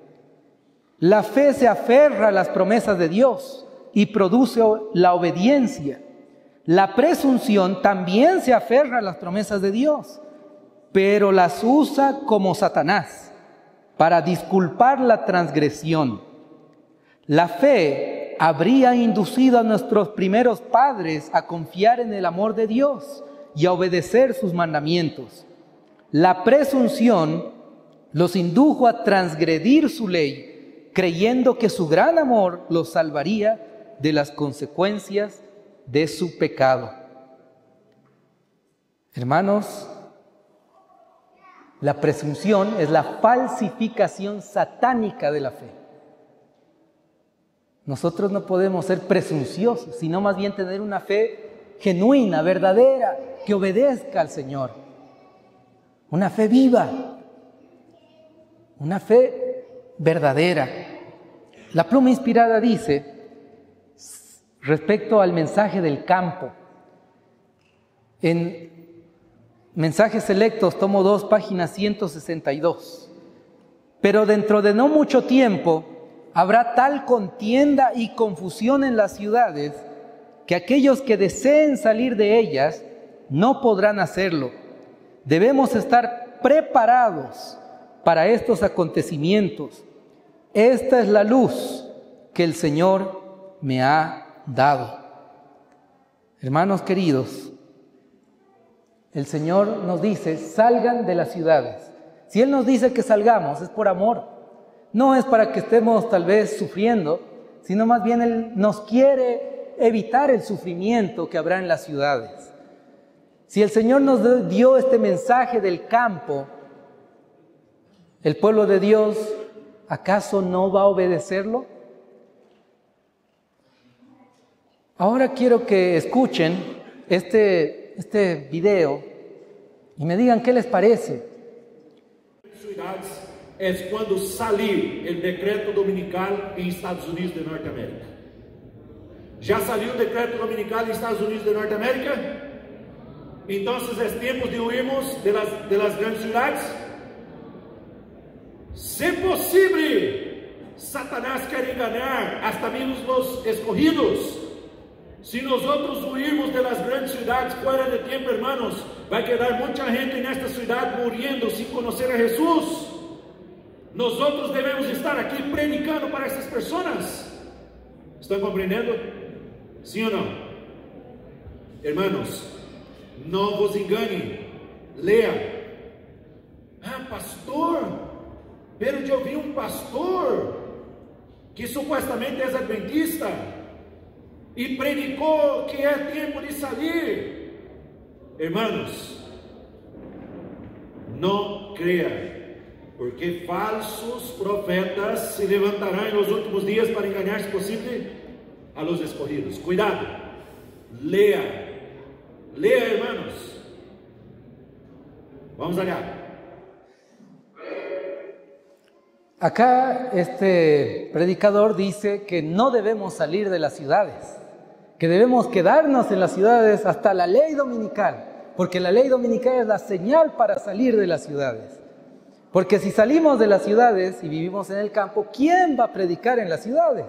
La fe se aferra a las promesas de Dios y produce la obediencia. La presunción también se aferra a las promesas de Dios, pero las usa como Satanás para disculpar la transgresión. La fe habría inducido a nuestros primeros padres a confiar en el amor de Dios y a obedecer sus mandamientos. La presunción los indujo a transgredir su ley, creyendo que su gran amor los salvaría de las consecuencias de su pecado. Hermanos, la presunción es la falsificación satánica de la fe. Nosotros no podemos ser presunciosos, sino más bien tener una fe genuina, verdadera, que obedezca al Señor. Una fe viva, una fe verdadera. La pluma inspirada dice, respecto al mensaje del campo, en Mensajes Selectos, tomo 2, página 162. Pero dentro de no mucho tiempo habrá tal contienda y confusión en las ciudades que aquellos que deseen salir de ellas no podrán hacerlo. Debemos estar preparados para estos acontecimientos. Esta es la luz que el Señor me ha dado. Hermanos queridos, el Señor nos dice, salgan de las ciudades. Si Él nos dice que salgamos, es por amor. No es para que estemos tal vez sufriendo, sino más bien Él nos quiere evitar el sufrimiento que habrá en las ciudades. Si el Señor nos dio este mensaje del campo, el pueblo de Dios, ¿acaso no va a obedecerlo? Ahora quiero que escuchen este video y me digan qué les parece. Es cuando salió el decreto dominical en Estados Unidos de Norteamérica. ¿Ya salió el decreto dominical en Estados Unidos de Norteamérica? Entonces es tiempo de huirnos de las grandes ciudades. Si posible, Satanás quiere engañar hasta mismo los escogidos. Si nosotros huirmos de las grandes ciudades fuera de tiempo, hermanos, va a quedar mucha gente en esta ciudad muriendo sin conocer a Jesús. Nosotros debemos estar aquí predicando para estas personas. ¿Están comprendiendo? ¿Sí o no? Hermanos, no vos engañen. Lean. Ah, pastor, pero yo vi un pastor que supuestamente es adventista y predicó que es tiempo de salir. Hermanos, no crean, porque falsos profetas se levantarán en los últimos días para engañar, si posible, a los escogidos. Cuidado, lea, hermanos. Vamos allá. Acá este predicador dice que no debemos salir de las ciudades, que debemos quedarnos en las ciudades hasta la ley dominical, porque la ley dominical es la señal para salir de las ciudades. Porque si salimos de las ciudades y vivimos en el campo, ¿quién va a predicar en las ciudades?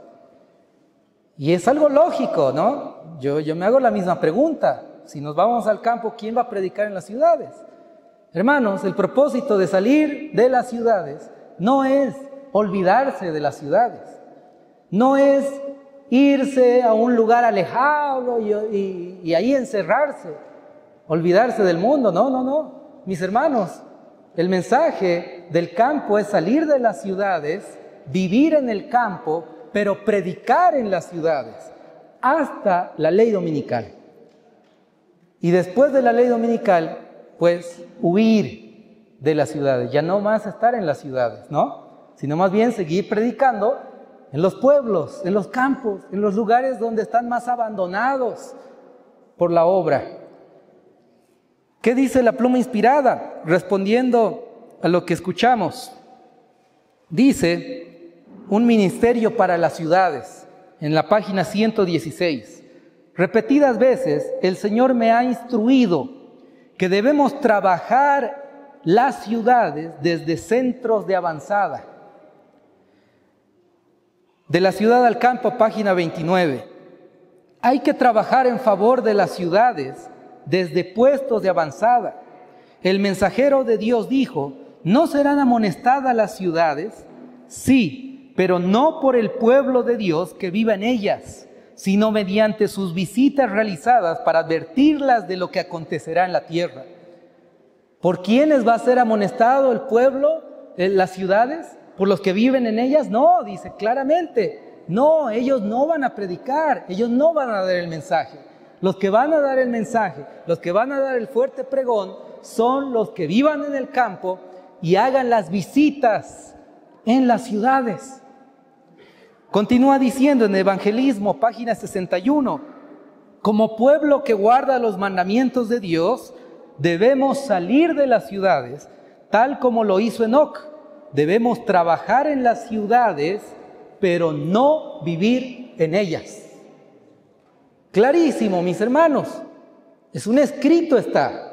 Y es algo lógico, ¿no? Yo me hago la misma pregunta. Si nos vamos al campo, ¿quién va a predicar en las ciudades? Hermanos, el propósito de salir de las ciudades no es olvidarse de las ciudades. No es irse a un lugar alejado y ahí encerrarse, olvidarse del mundo. No. Mis hermanos, el mensaje del campo es salir de las ciudades, vivir en el campo, pero predicar en las ciudades, hasta la ley dominical. Y después de la ley dominical, pues huir de las ciudades, ya no más estar en las ciudades, ¿no? Sino más bien seguir predicando en los pueblos, en los campos, en los lugares donde están más abandonados por la obra. ¿Qué dice la pluma inspirada? Respondiendo a lo que escuchamos, dice un ministerio para las ciudades, en la página 116. Repetidas veces el Señor me ha instruido que debemos trabajar las ciudades desde centros de avanzada. De la ciudad al campo, página 29. Hay que trabajar en favor de las ciudades desde puestos de avanzada. El mensajero de Dios dijo: ¿no serán amonestadas las ciudades? Sí, pero no por el pueblo de Dios que viva en ellas, sino mediante sus visitas realizadas para advertirlas de lo que acontecerá en la tierra. ¿Por quiénes va a ser amonestado el pueblo, las ciudades? ¿Por los que viven en ellas? No, dice claramente. No, ellos no van a predicar, ellos no van a dar el mensaje. Los que van a dar el mensaje, los que van a dar el fuerte pregón, son los que vivan en el campo y hagan las visitas en las ciudades. Continúa diciendo en Evangelismo, página 61, como pueblo que guarda los mandamientos de Dios, debemos salir de las ciudades, tal como lo hizo Enoc. Debemos trabajar en las ciudades, pero no vivir en ellas. Clarísimo, mis hermanos. Es un escrito está.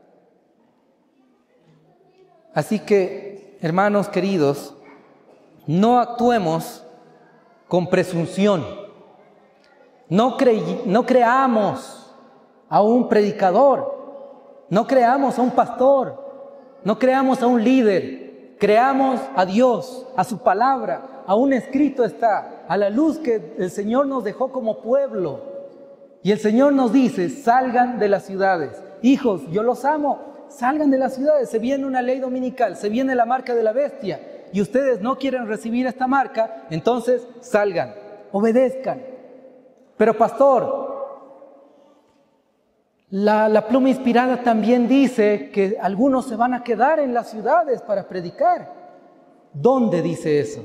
Así que, hermanos queridos, no actuemos con presunción. No creamos a un predicador, no creamos a un pastor, no creamos a un líder. Creamos a Dios, a su palabra, a un escrito está, a la luz que el Señor nos dejó como pueblo. Y el Señor nos dice: salgan de las ciudades. Hijos, yo los amo, salgan de las ciudades. Se viene una ley dominical, se viene la marca de la bestia. Y ustedes no quieren recibir esta marca, entonces salgan, obedezcan. Pero pastor, la pluma inspirada también dice que algunos se van a quedar en las ciudades para predicar. ¿Dónde dice eso?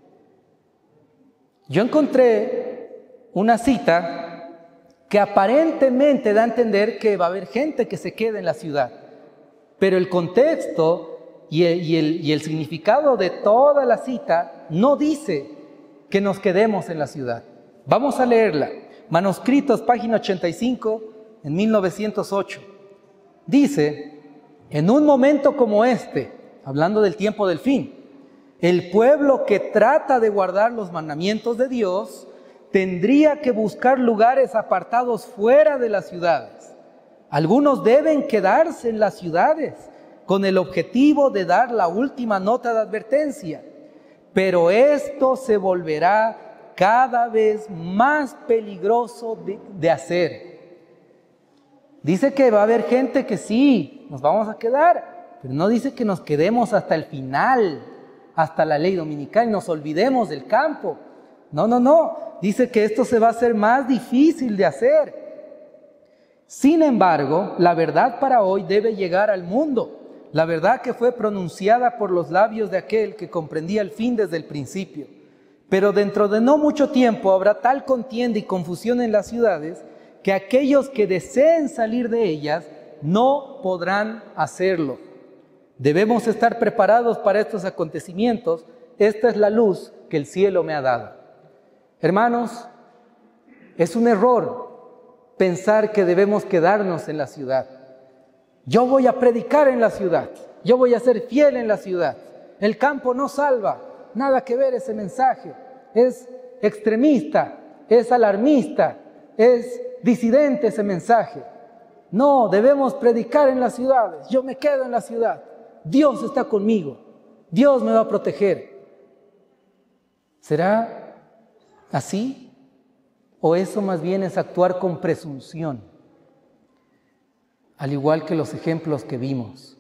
Yo encontré una cita que aparentemente da a entender que va a haber gente que se quede en la ciudad. Pero el contexto y el significado de toda la cita no dice que nos quedemos en la ciudad. Vamos a leerla. Manuscritos, página 85, en 1908. Dice, en un momento como este, hablando del tiempo del fin, el pueblo que trata de guardar los mandamientos de Dios tendría que buscar lugares apartados fuera de las ciudades. Algunos deben quedarse en las ciudades con el objetivo de dar la última nota de advertencia, pero esto se volverá cada vez más peligroso de hacer. Dice que va a haber gente que sí, nos vamos a quedar, pero no dice que nos quedemos hasta el final, hasta la ley dominical y nos olvidemos del campo. No. Dice que esto se va a hacer más difícil de hacer. Sin embargo, la verdad para hoy debe llegar al mundo. La verdad que fue pronunciada por los labios de aquel que comprendía el fin desde el principio. Pero dentro de no mucho tiempo habrá tal contienda y confusión en las ciudades que aquellos que deseen salir de ellas no podrán hacerlo. Debemos estar preparados para estos acontecimientos. Esta es la luz que el cielo me ha dado. Hermanos, es un error pensar que debemos quedarnos en la ciudad. Yo voy a predicar en la ciudad, yo voy a ser fiel en la ciudad. El campo no salva, nada que ver ese mensaje. Es extremista, es alarmista, es disidente ese mensaje. No, debemos predicar en las ciudades. Yo me quedo en la ciudad. Dios está conmigo, Dios me va a proteger. ¿Será así? ¿O eso más bien es actuar con presunción? Al igual que los ejemplos que vimos.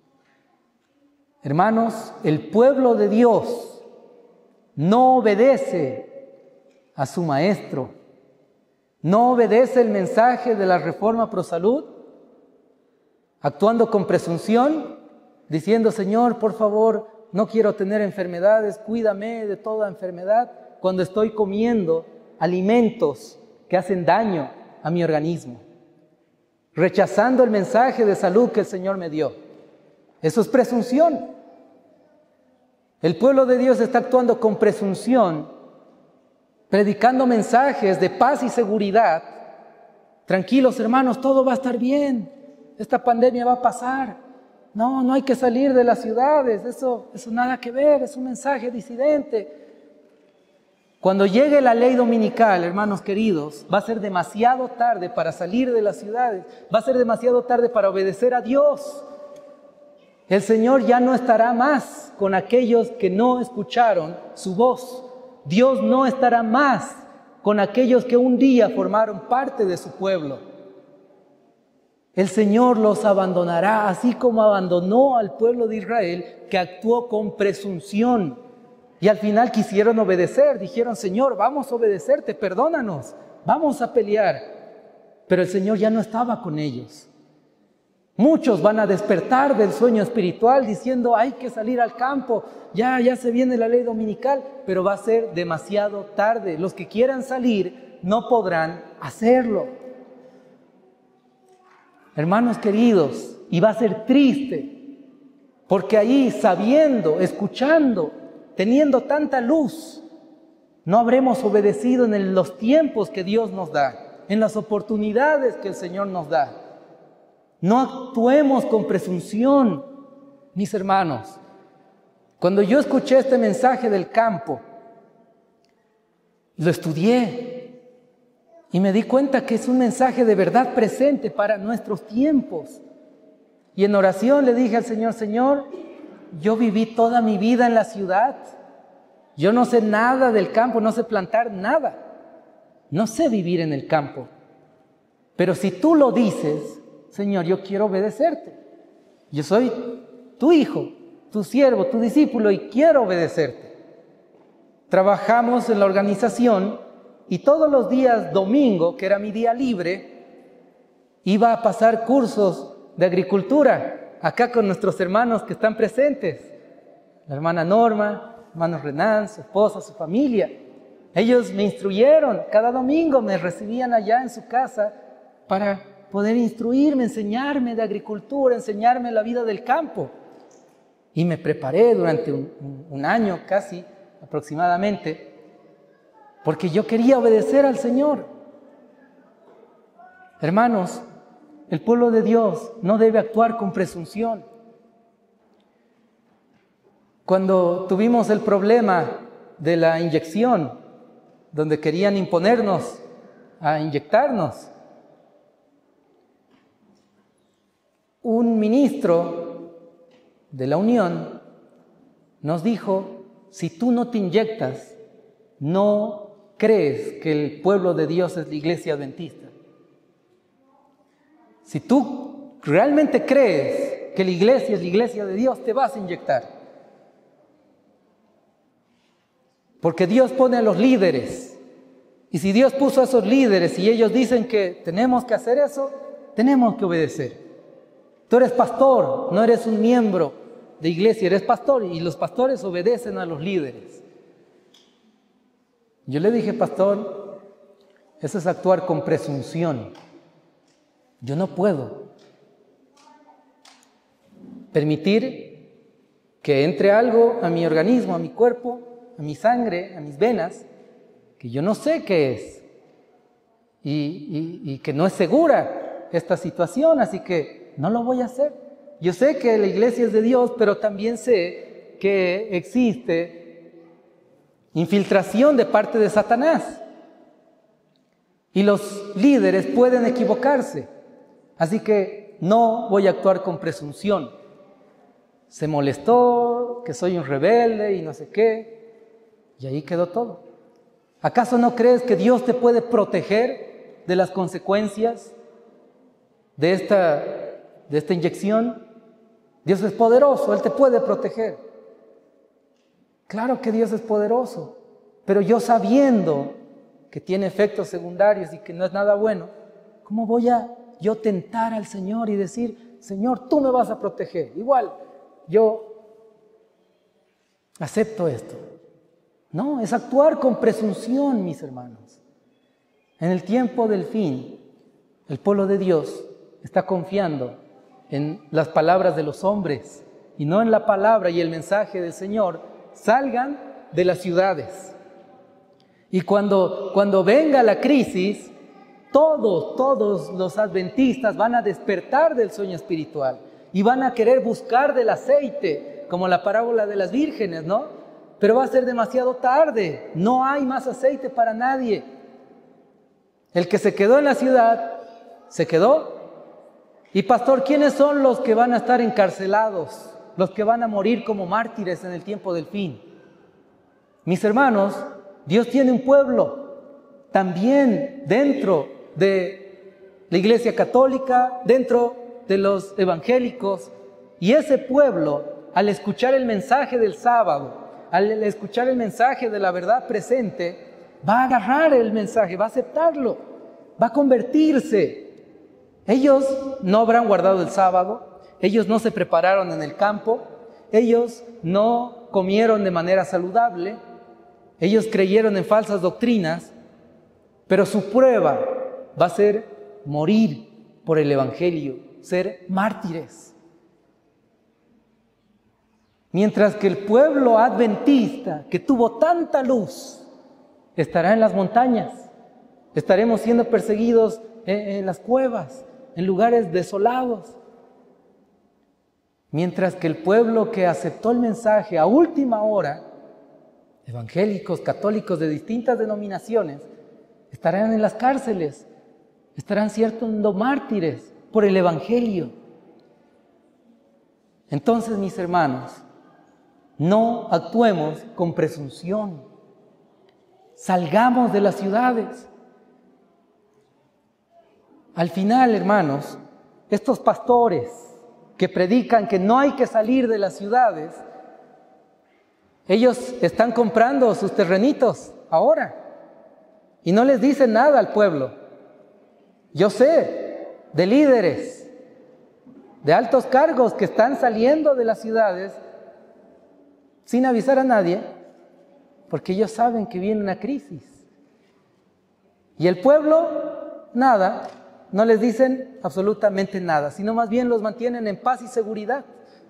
Hermanos, el pueblo de Dios no obedece a su maestro, no obedece el mensaje de la reforma pro salud, actuando con presunción, diciendo, Señor, por favor, no quiero tener enfermedades, cuídame de toda enfermedad, cuando estoy comiendo alimentos que hacen daño a mi organismo, rechazando el mensaje de salud que el Señor me dio. Eso es presunción. El pueblo de Dios está actuando con presunción, predicando mensajes de paz y seguridad. Tranquilos, hermanos, todo va a estar bien, esta pandemia va a pasar. No hay que salir de las ciudades, eso nada que ver, es un mensaje disidente. Cuando llegue la ley dominical, hermanos queridos, va a ser demasiado tarde para salir de las ciudades, va a ser demasiado tarde para obedecer a Dios. El Señor ya no estará más con aquellos que no escucharon su voz. Dios no estará más con aquellos que un día formaron parte de su pueblo. El Señor los abandonará, así como abandonó al pueblo de Israel, que actuó con presunción. Y al final quisieron obedecer, dijeron, Señor, vamos a obedecerte, perdónanos, vamos a pelear. Pero el Señor ya no estaba con ellos. Muchos van a despertar del sueño espiritual diciendo, hay que salir al campo, ya se viene la ley dominical, pero va a ser demasiado tarde. Los que quieran salir no podrán hacerlo. Hermanos queridos, y va a ser triste, porque ahí sabiendo, escuchando, teniendo tanta luz, no habremos obedecido en los tiempos que Dios nos da, en las oportunidades que el Señor nos da. No actuemos con presunción, mis hermanos. Cuando yo escuché este mensaje del campo, lo estudié y me di cuenta que es un mensaje de verdad presente para nuestros tiempos. Y en oración le dije al Señor, Señor, yo viví toda mi vida en la ciudad. Yo no sé nada del campo, no sé plantar nada. No sé vivir en el campo. Pero si tú lo dices, Señor, yo quiero obedecerte. Yo soy tu hijo, tu siervo, tu discípulo y quiero obedecerte. Trabajamos en la organización y todos los días domingo, que era mi día libre, iba a pasar cursos de agricultura acá con nuestros hermanos que están presentes. La hermana Norma, hermano Renan, su esposa, su familia. Ellos me instruyeron, cada domingo me recibían allá en su casa para poder instruirme, enseñarme de agricultura, enseñarme la vida del campo. Y me preparé durante un año casi, aproximadamente, porque yo quería obedecer al Señor. Hermanos, el pueblo de Dios no debe actuar con presunción. Cuando tuvimos el problema de la inyección, donde querían imponernos a inyectarnos, un ministro de la Unión nos dijo: si tú no te inyectas, no crees que el pueblo de Dios es la iglesia adventista. Si tú realmente crees que la iglesia es la iglesia de Dios, te vas a inyectar. Porque Dios pone a los líderes. Y si Dios puso a esos líderes y ellos dicen que tenemos que hacer eso, tenemos que obedecer. Tú eres pastor, no eres un miembro de iglesia, eres pastor, y los pastores obedecen a los líderes. Yo le dije: pastor, eso es actuar con presunción. Yo no puedo permitir que entre algo a mi organismo, a mi cuerpo, a mi sangre, a mis venas, que yo no sé qué es, y que no es segura esta situación, así que no lo voy a hacer. Yo sé que la iglesia es de Dios, pero también sé que existe infiltración de parte de Satanás, y los líderes pueden equivocarse, así que no voy a actuar con presunción. Se molestó que soy un rebelde y no sé qué, y ahí quedó todo. ¿Acaso no crees que Dios te puede proteger de las consecuencias de esta inyección? Dios es poderoso, Él te puede proteger. Claro que Dios es poderoso, pero yo, sabiendo que tiene efectos secundarios y que no es nada bueno, ¿cómo voy a yo tentar al Señor y decir: Señor, tú me vas a proteger? Igual, yo acepto esto. No, es actuar con presunción, mis hermanos. En el tiempo del fin, el pueblo de Dios está confiando en las palabras de los hombres y no en la palabra y el mensaje del Señor. Salgan de las ciudades. Y cuando venga la crisis, todos los adventistas van a despertar del sueño espiritual y van a querer buscar del aceite, como la parábola de las vírgenes, ¿no? Pero va a ser demasiado tarde, no hay más aceite para nadie. El que se quedó en la ciudad, se quedó. Y pastor, ¿quiénes son los que van a estar encarcelados? Los que van a morir como mártires en el tiempo del fin. Mis hermanos, Dios tiene un pueblo también dentro de la Iglesia Católica, dentro de los evangélicos, y ese pueblo, al escuchar el mensaje del sábado, al escuchar el mensaje de la verdad presente, va a agarrar el mensaje, va a aceptarlo, va a convertirse. Ellos no habrán guardado el sábado, ellos no se prepararon en el campo, ellos no comieron de manera saludable, ellos creyeron en falsas doctrinas, pero su prueba va a ser morir por el evangelio, ser mártires. Mientras que el pueblo adventista, que tuvo tanta luz, estará en las montañas. Estaremos siendo perseguidos en las cuevas, en lugares desolados. Mientras que el pueblo que aceptó el mensaje a última hora, evangélicos, católicos de distintas denominaciones, estarán en las cárceles, estarán siendo mártires por el evangelio. Entonces, mis hermanos, no actuemos con presunción. Salgamos de las ciudades. Al final, hermanos, estos pastores que predican que no hay que salir de las ciudades, ellos están comprando sus terrenitos ahora y no les dicen nada al pueblo. Yo sé de líderes, de altos cargos que están saliendo de las ciudades sin avisar a nadie, porque ellos saben que viene una crisis. Y el pueblo, nada, no les dicen absolutamente nada, sino más bien los mantienen en paz y seguridad.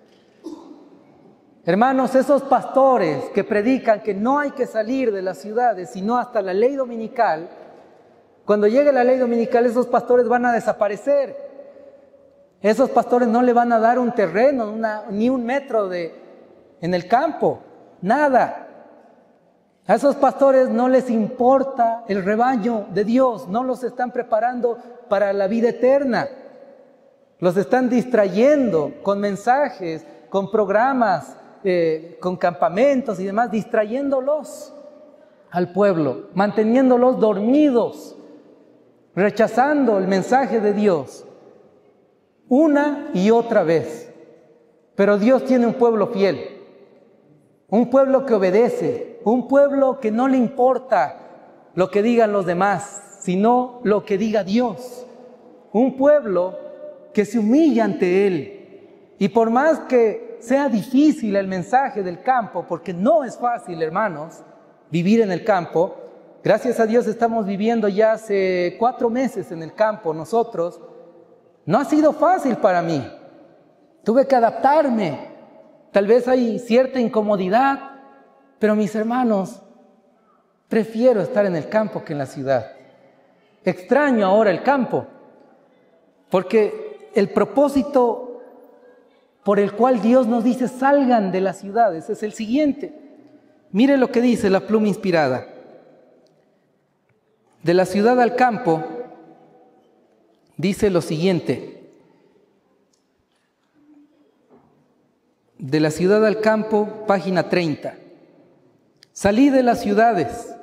Hermanos, esos pastores que predican que no hay que salir de las ciudades, sino hasta la ley dominical, cuando llegue la ley dominical, esos pastores van a desaparecer. Esos pastores no le van a dar un terreno, ni un metro en el campo, nada. A esos pastores no les importa el rebaño de Dios, no los están preparando para la vida eterna. Los están distrayendo con mensajes, con programas, con campamentos y demás, distrayéndolos al pueblo, manteniéndolos dormidos, rechazando el mensaje de Dios una y otra vez. Pero Dios tiene un pueblo fiel, un pueblo que obedece, un pueblo que no le importa lo que digan los demás, sino lo que diga Dios. Un pueblo que se humilla ante Él. Y por más que sea difícil el mensaje del campo, porque no es fácil, hermanos, vivir en el campo. Gracias a Dios estamos viviendo ya hace 4 meses en el campo nosotros. No ha sido fácil para mí. Tuve que adaptarme. Tal vez hay cierta incomodidad, pero mis hermanos, prefiero estar en el campo que en la ciudad. Extraño ahora el campo, porque el propósito por el cual Dios nos dice salgan de las ciudades es el siguiente. Mire lo que dice la pluma inspirada. De la ciudad al campo, dice lo siguiente. De la ciudad al campo, página 30. Salid de las ciudades,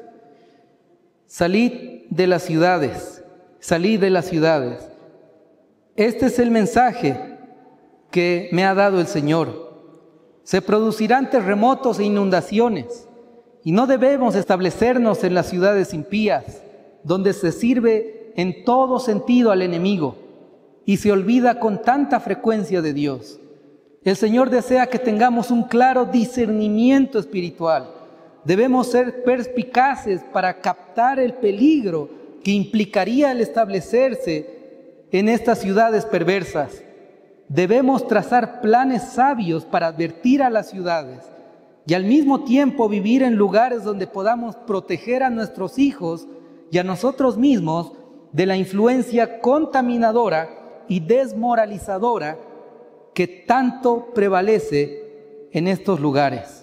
salid de las ciudades, salid de las ciudades. Este es el mensaje que me ha dado el Señor. Se producirán terremotos e inundaciones, y no debemos establecernos en las ciudades impías, donde se sirve en todo sentido al enemigo y se olvida con tanta frecuencia de Dios. El Señor desea que tengamos un claro discernimiento espiritual. Debemos ser perspicaces para captar el peligro que implicaría el establecerse en estas ciudades perversas. Debemos trazar planes sabios para advertir a las ciudades y al mismo tiempo vivir en lugares donde podamos proteger a nuestros hijos y a nosotros mismos de la influencia contaminadora y desmoralizadora que tanto prevalece en estos lugares.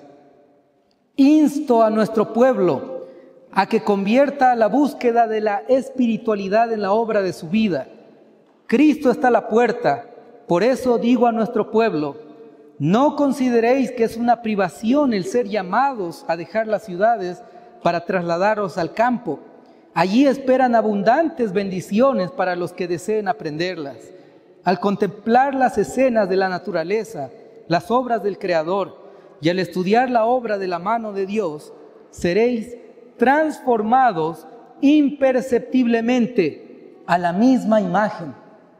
Insto a nuestro pueblo a que convierta la búsqueda de la espiritualidad en la obra de su vida. Cristo está a la puerta. Por eso digo a nuestro pueblo, no consideréis que es una privación el ser llamados a dejar las ciudades para trasladaros al campo. Allí esperan abundantes bendiciones para los que deseen aprenderlas. Al contemplar las escenas de la naturaleza, las obras del Creador, y al estudiar la obra de la mano de Dios, seréis transformados imperceptiblemente a la misma imagen.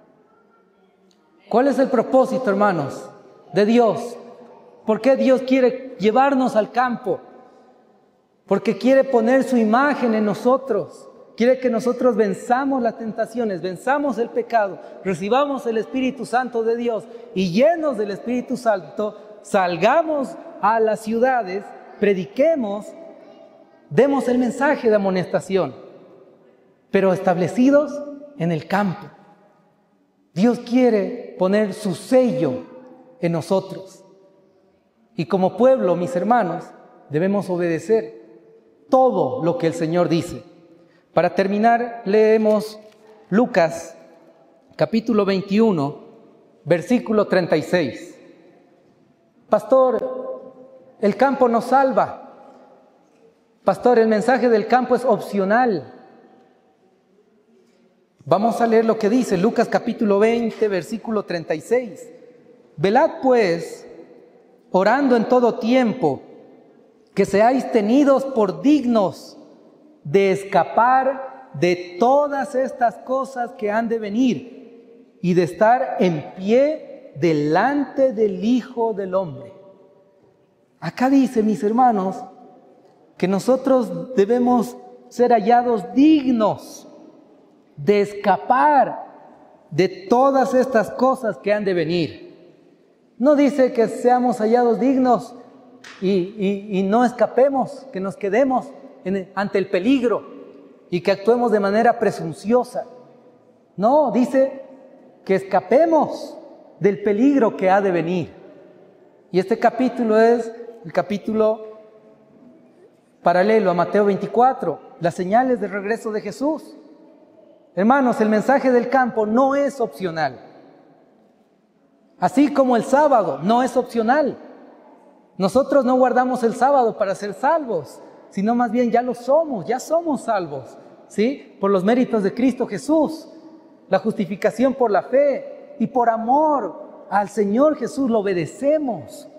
¿Cuál es el propósito, hermanos, de Dios? ¿Por qué Dios quiere llevarnos al campo? Porque quiere poner su imagen en nosotros. Quiere que nosotros venzamos las tentaciones, venzamos el pecado, recibamos el Espíritu Santo de Dios y llenos del Espíritu Santo, salgamos a las ciudades, prediquemos, demos el mensaje de amonestación, pero establecidos en el campo. Dios quiere poner su sello en nosotros. Y como pueblo, mis hermanos, debemos obedecer todo lo que el Señor dice. Para terminar, leemos Lucas, capítulo 21, versículo 36. Pastor, el campo nos salva. Pastor, el mensaje del campo es opcional. Vamos a leer lo que dice Lucas capítulo 20, versículo 36. Velad pues, orando en todo tiempo, que seáis tenidos por dignos de escapar de todas estas cosas que han de venir y de estar en pie delante del Hijo del Hombre. Acá dice, mis hermanos, que nosotros debemos ser hallados dignos de escapar de todas estas cosas que han de venir. No dice que seamos hallados dignos y no escapemos, que nos quedemos ante el peligro y que actuemos de manera presunciosa. No, dice que escapemos del peligro que ha de venir. Y este capítulo es el capítulo paralelo a Mateo 24, las señales del regreso de Jesús. Hermanos, el mensaje del campo no es opcional. Así como el sábado no es opcional. Nosotros no guardamos el sábado para ser salvos, sino más bien ya lo somos, ya somos salvos, ¿sí? Por los méritos de Cristo Jesús, la justificación por la fe y por amor al Señor Jesús lo obedecemos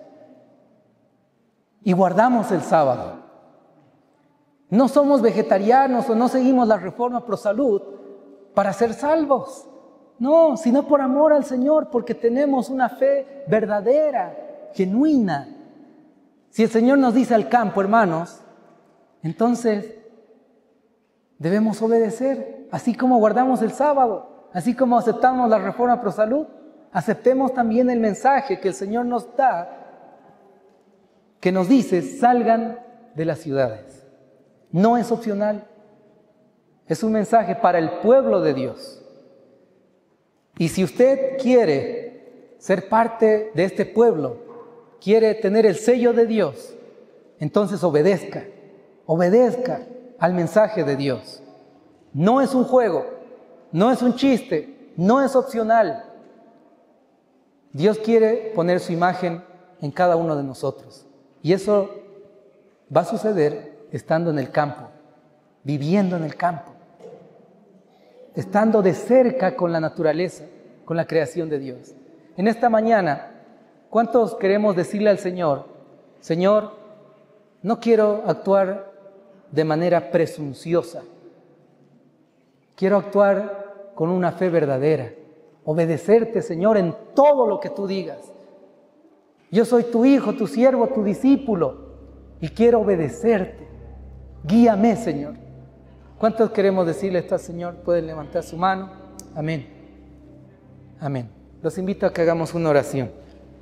y guardamos el sábado. No somos vegetarianos o no seguimos la reforma pro salud para ser salvos. No, sino por amor al Señor, porque tenemos una fe verdadera, genuina. Si el Señor nos dice al campo, hermanos, entonces debemos obedecer. Así como guardamos el sábado, así como aceptamos la reforma pro salud, aceptemos también el mensaje que el Señor nos da, que nos dice, salgan de las ciudades. No es opcional, es un mensaje para el pueblo de Dios. Y si usted quiere ser parte de este pueblo, quiere tener el sello de Dios, entonces obedezca al mensaje de Dios. No es un juego, no es un chiste, no es opcional. Dios quiere poner su imagen en cada uno de nosotros. Y eso va a suceder estando en el campo, viviendo en el campo, estando de cerca con la naturaleza, con la creación de Dios. En esta mañana, ¿cuántos queremos decirle al Señor, Señor, no quiero actuar de manera presunciosa, quiero actuar con una fe verdadera, obedecerte, Señor, en todo lo que tú digas. Yo soy tu hijo, tu siervo, tu discípulo, y quiero obedecerte. Guíame, Señor. ¿Cuántos queremos decirle esto al Señor? Pueden levantar su mano. Amén. Amén. Los invito a que hagamos una oración.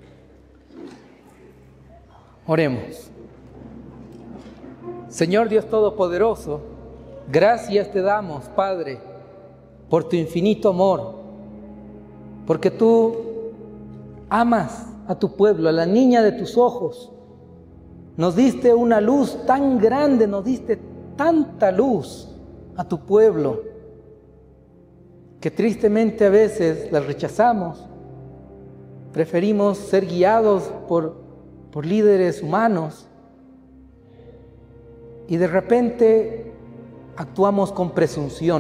Oremos. Señor Dios Todopoderoso, gracias te damos, Padre, por tu infinito amor, porque tú amas a tu pueblo, a la niña de tus ojos. Nos diste una luz tan grande, nos diste tanta luz a tu pueblo, que tristemente a veces la rechazamos. Preferimos ser guiados por líderes humanos y de repente actuamos con presunción.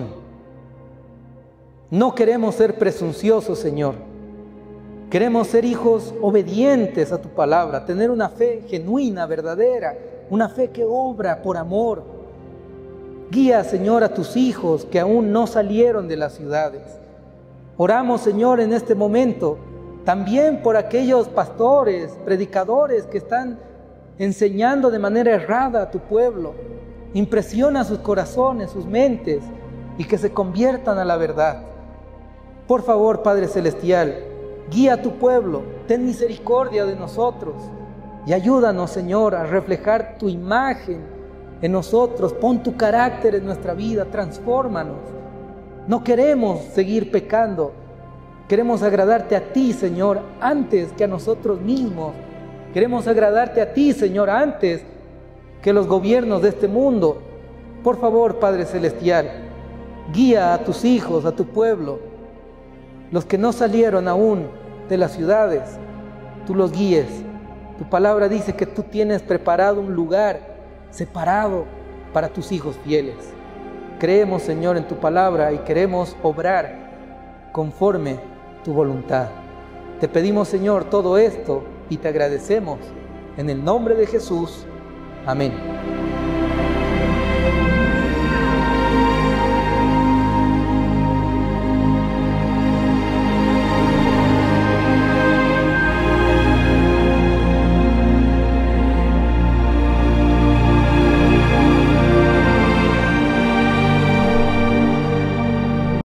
No queremos ser presunciosos, Señor. Queremos ser hijos obedientes a tu palabra, tener una fe genuina, verdadera, una fe que obra por amor. Guía, Señor, a tus hijos que aún no salieron de las ciudades. Oramos, Señor, en este momento, también por aquellos pastores, predicadores que están enseñando de manera errada a tu pueblo. Impresiona sus corazones, sus mentes, y que se conviertan a la verdad. Por favor, Padre Celestial, guía a tu pueblo, ten misericordia de nosotros y ayúdanos, Señor, a reflejar tu imagen en nosotros. Pon tu carácter en nuestra vida, transfórmanos. No queremos seguir pecando, queremos agradarte a ti, Señor, antes que a nosotros mismos. Queremos agradarte a ti, Señor, antes que los gobiernos de este mundo. Por favor, Padre Celestial, guía a tus hijos, a tu pueblo. Los que no salieron aún de las ciudades, tú los guíes. Tu palabra dice que tú tienes preparado un lugar separado para tus hijos fieles. Creemos, Señor, en tu palabra y queremos obrar conforme tu voluntad. Te pedimos, Señor, todo esto y te agradecemos en el nombre de Jesús. Amén.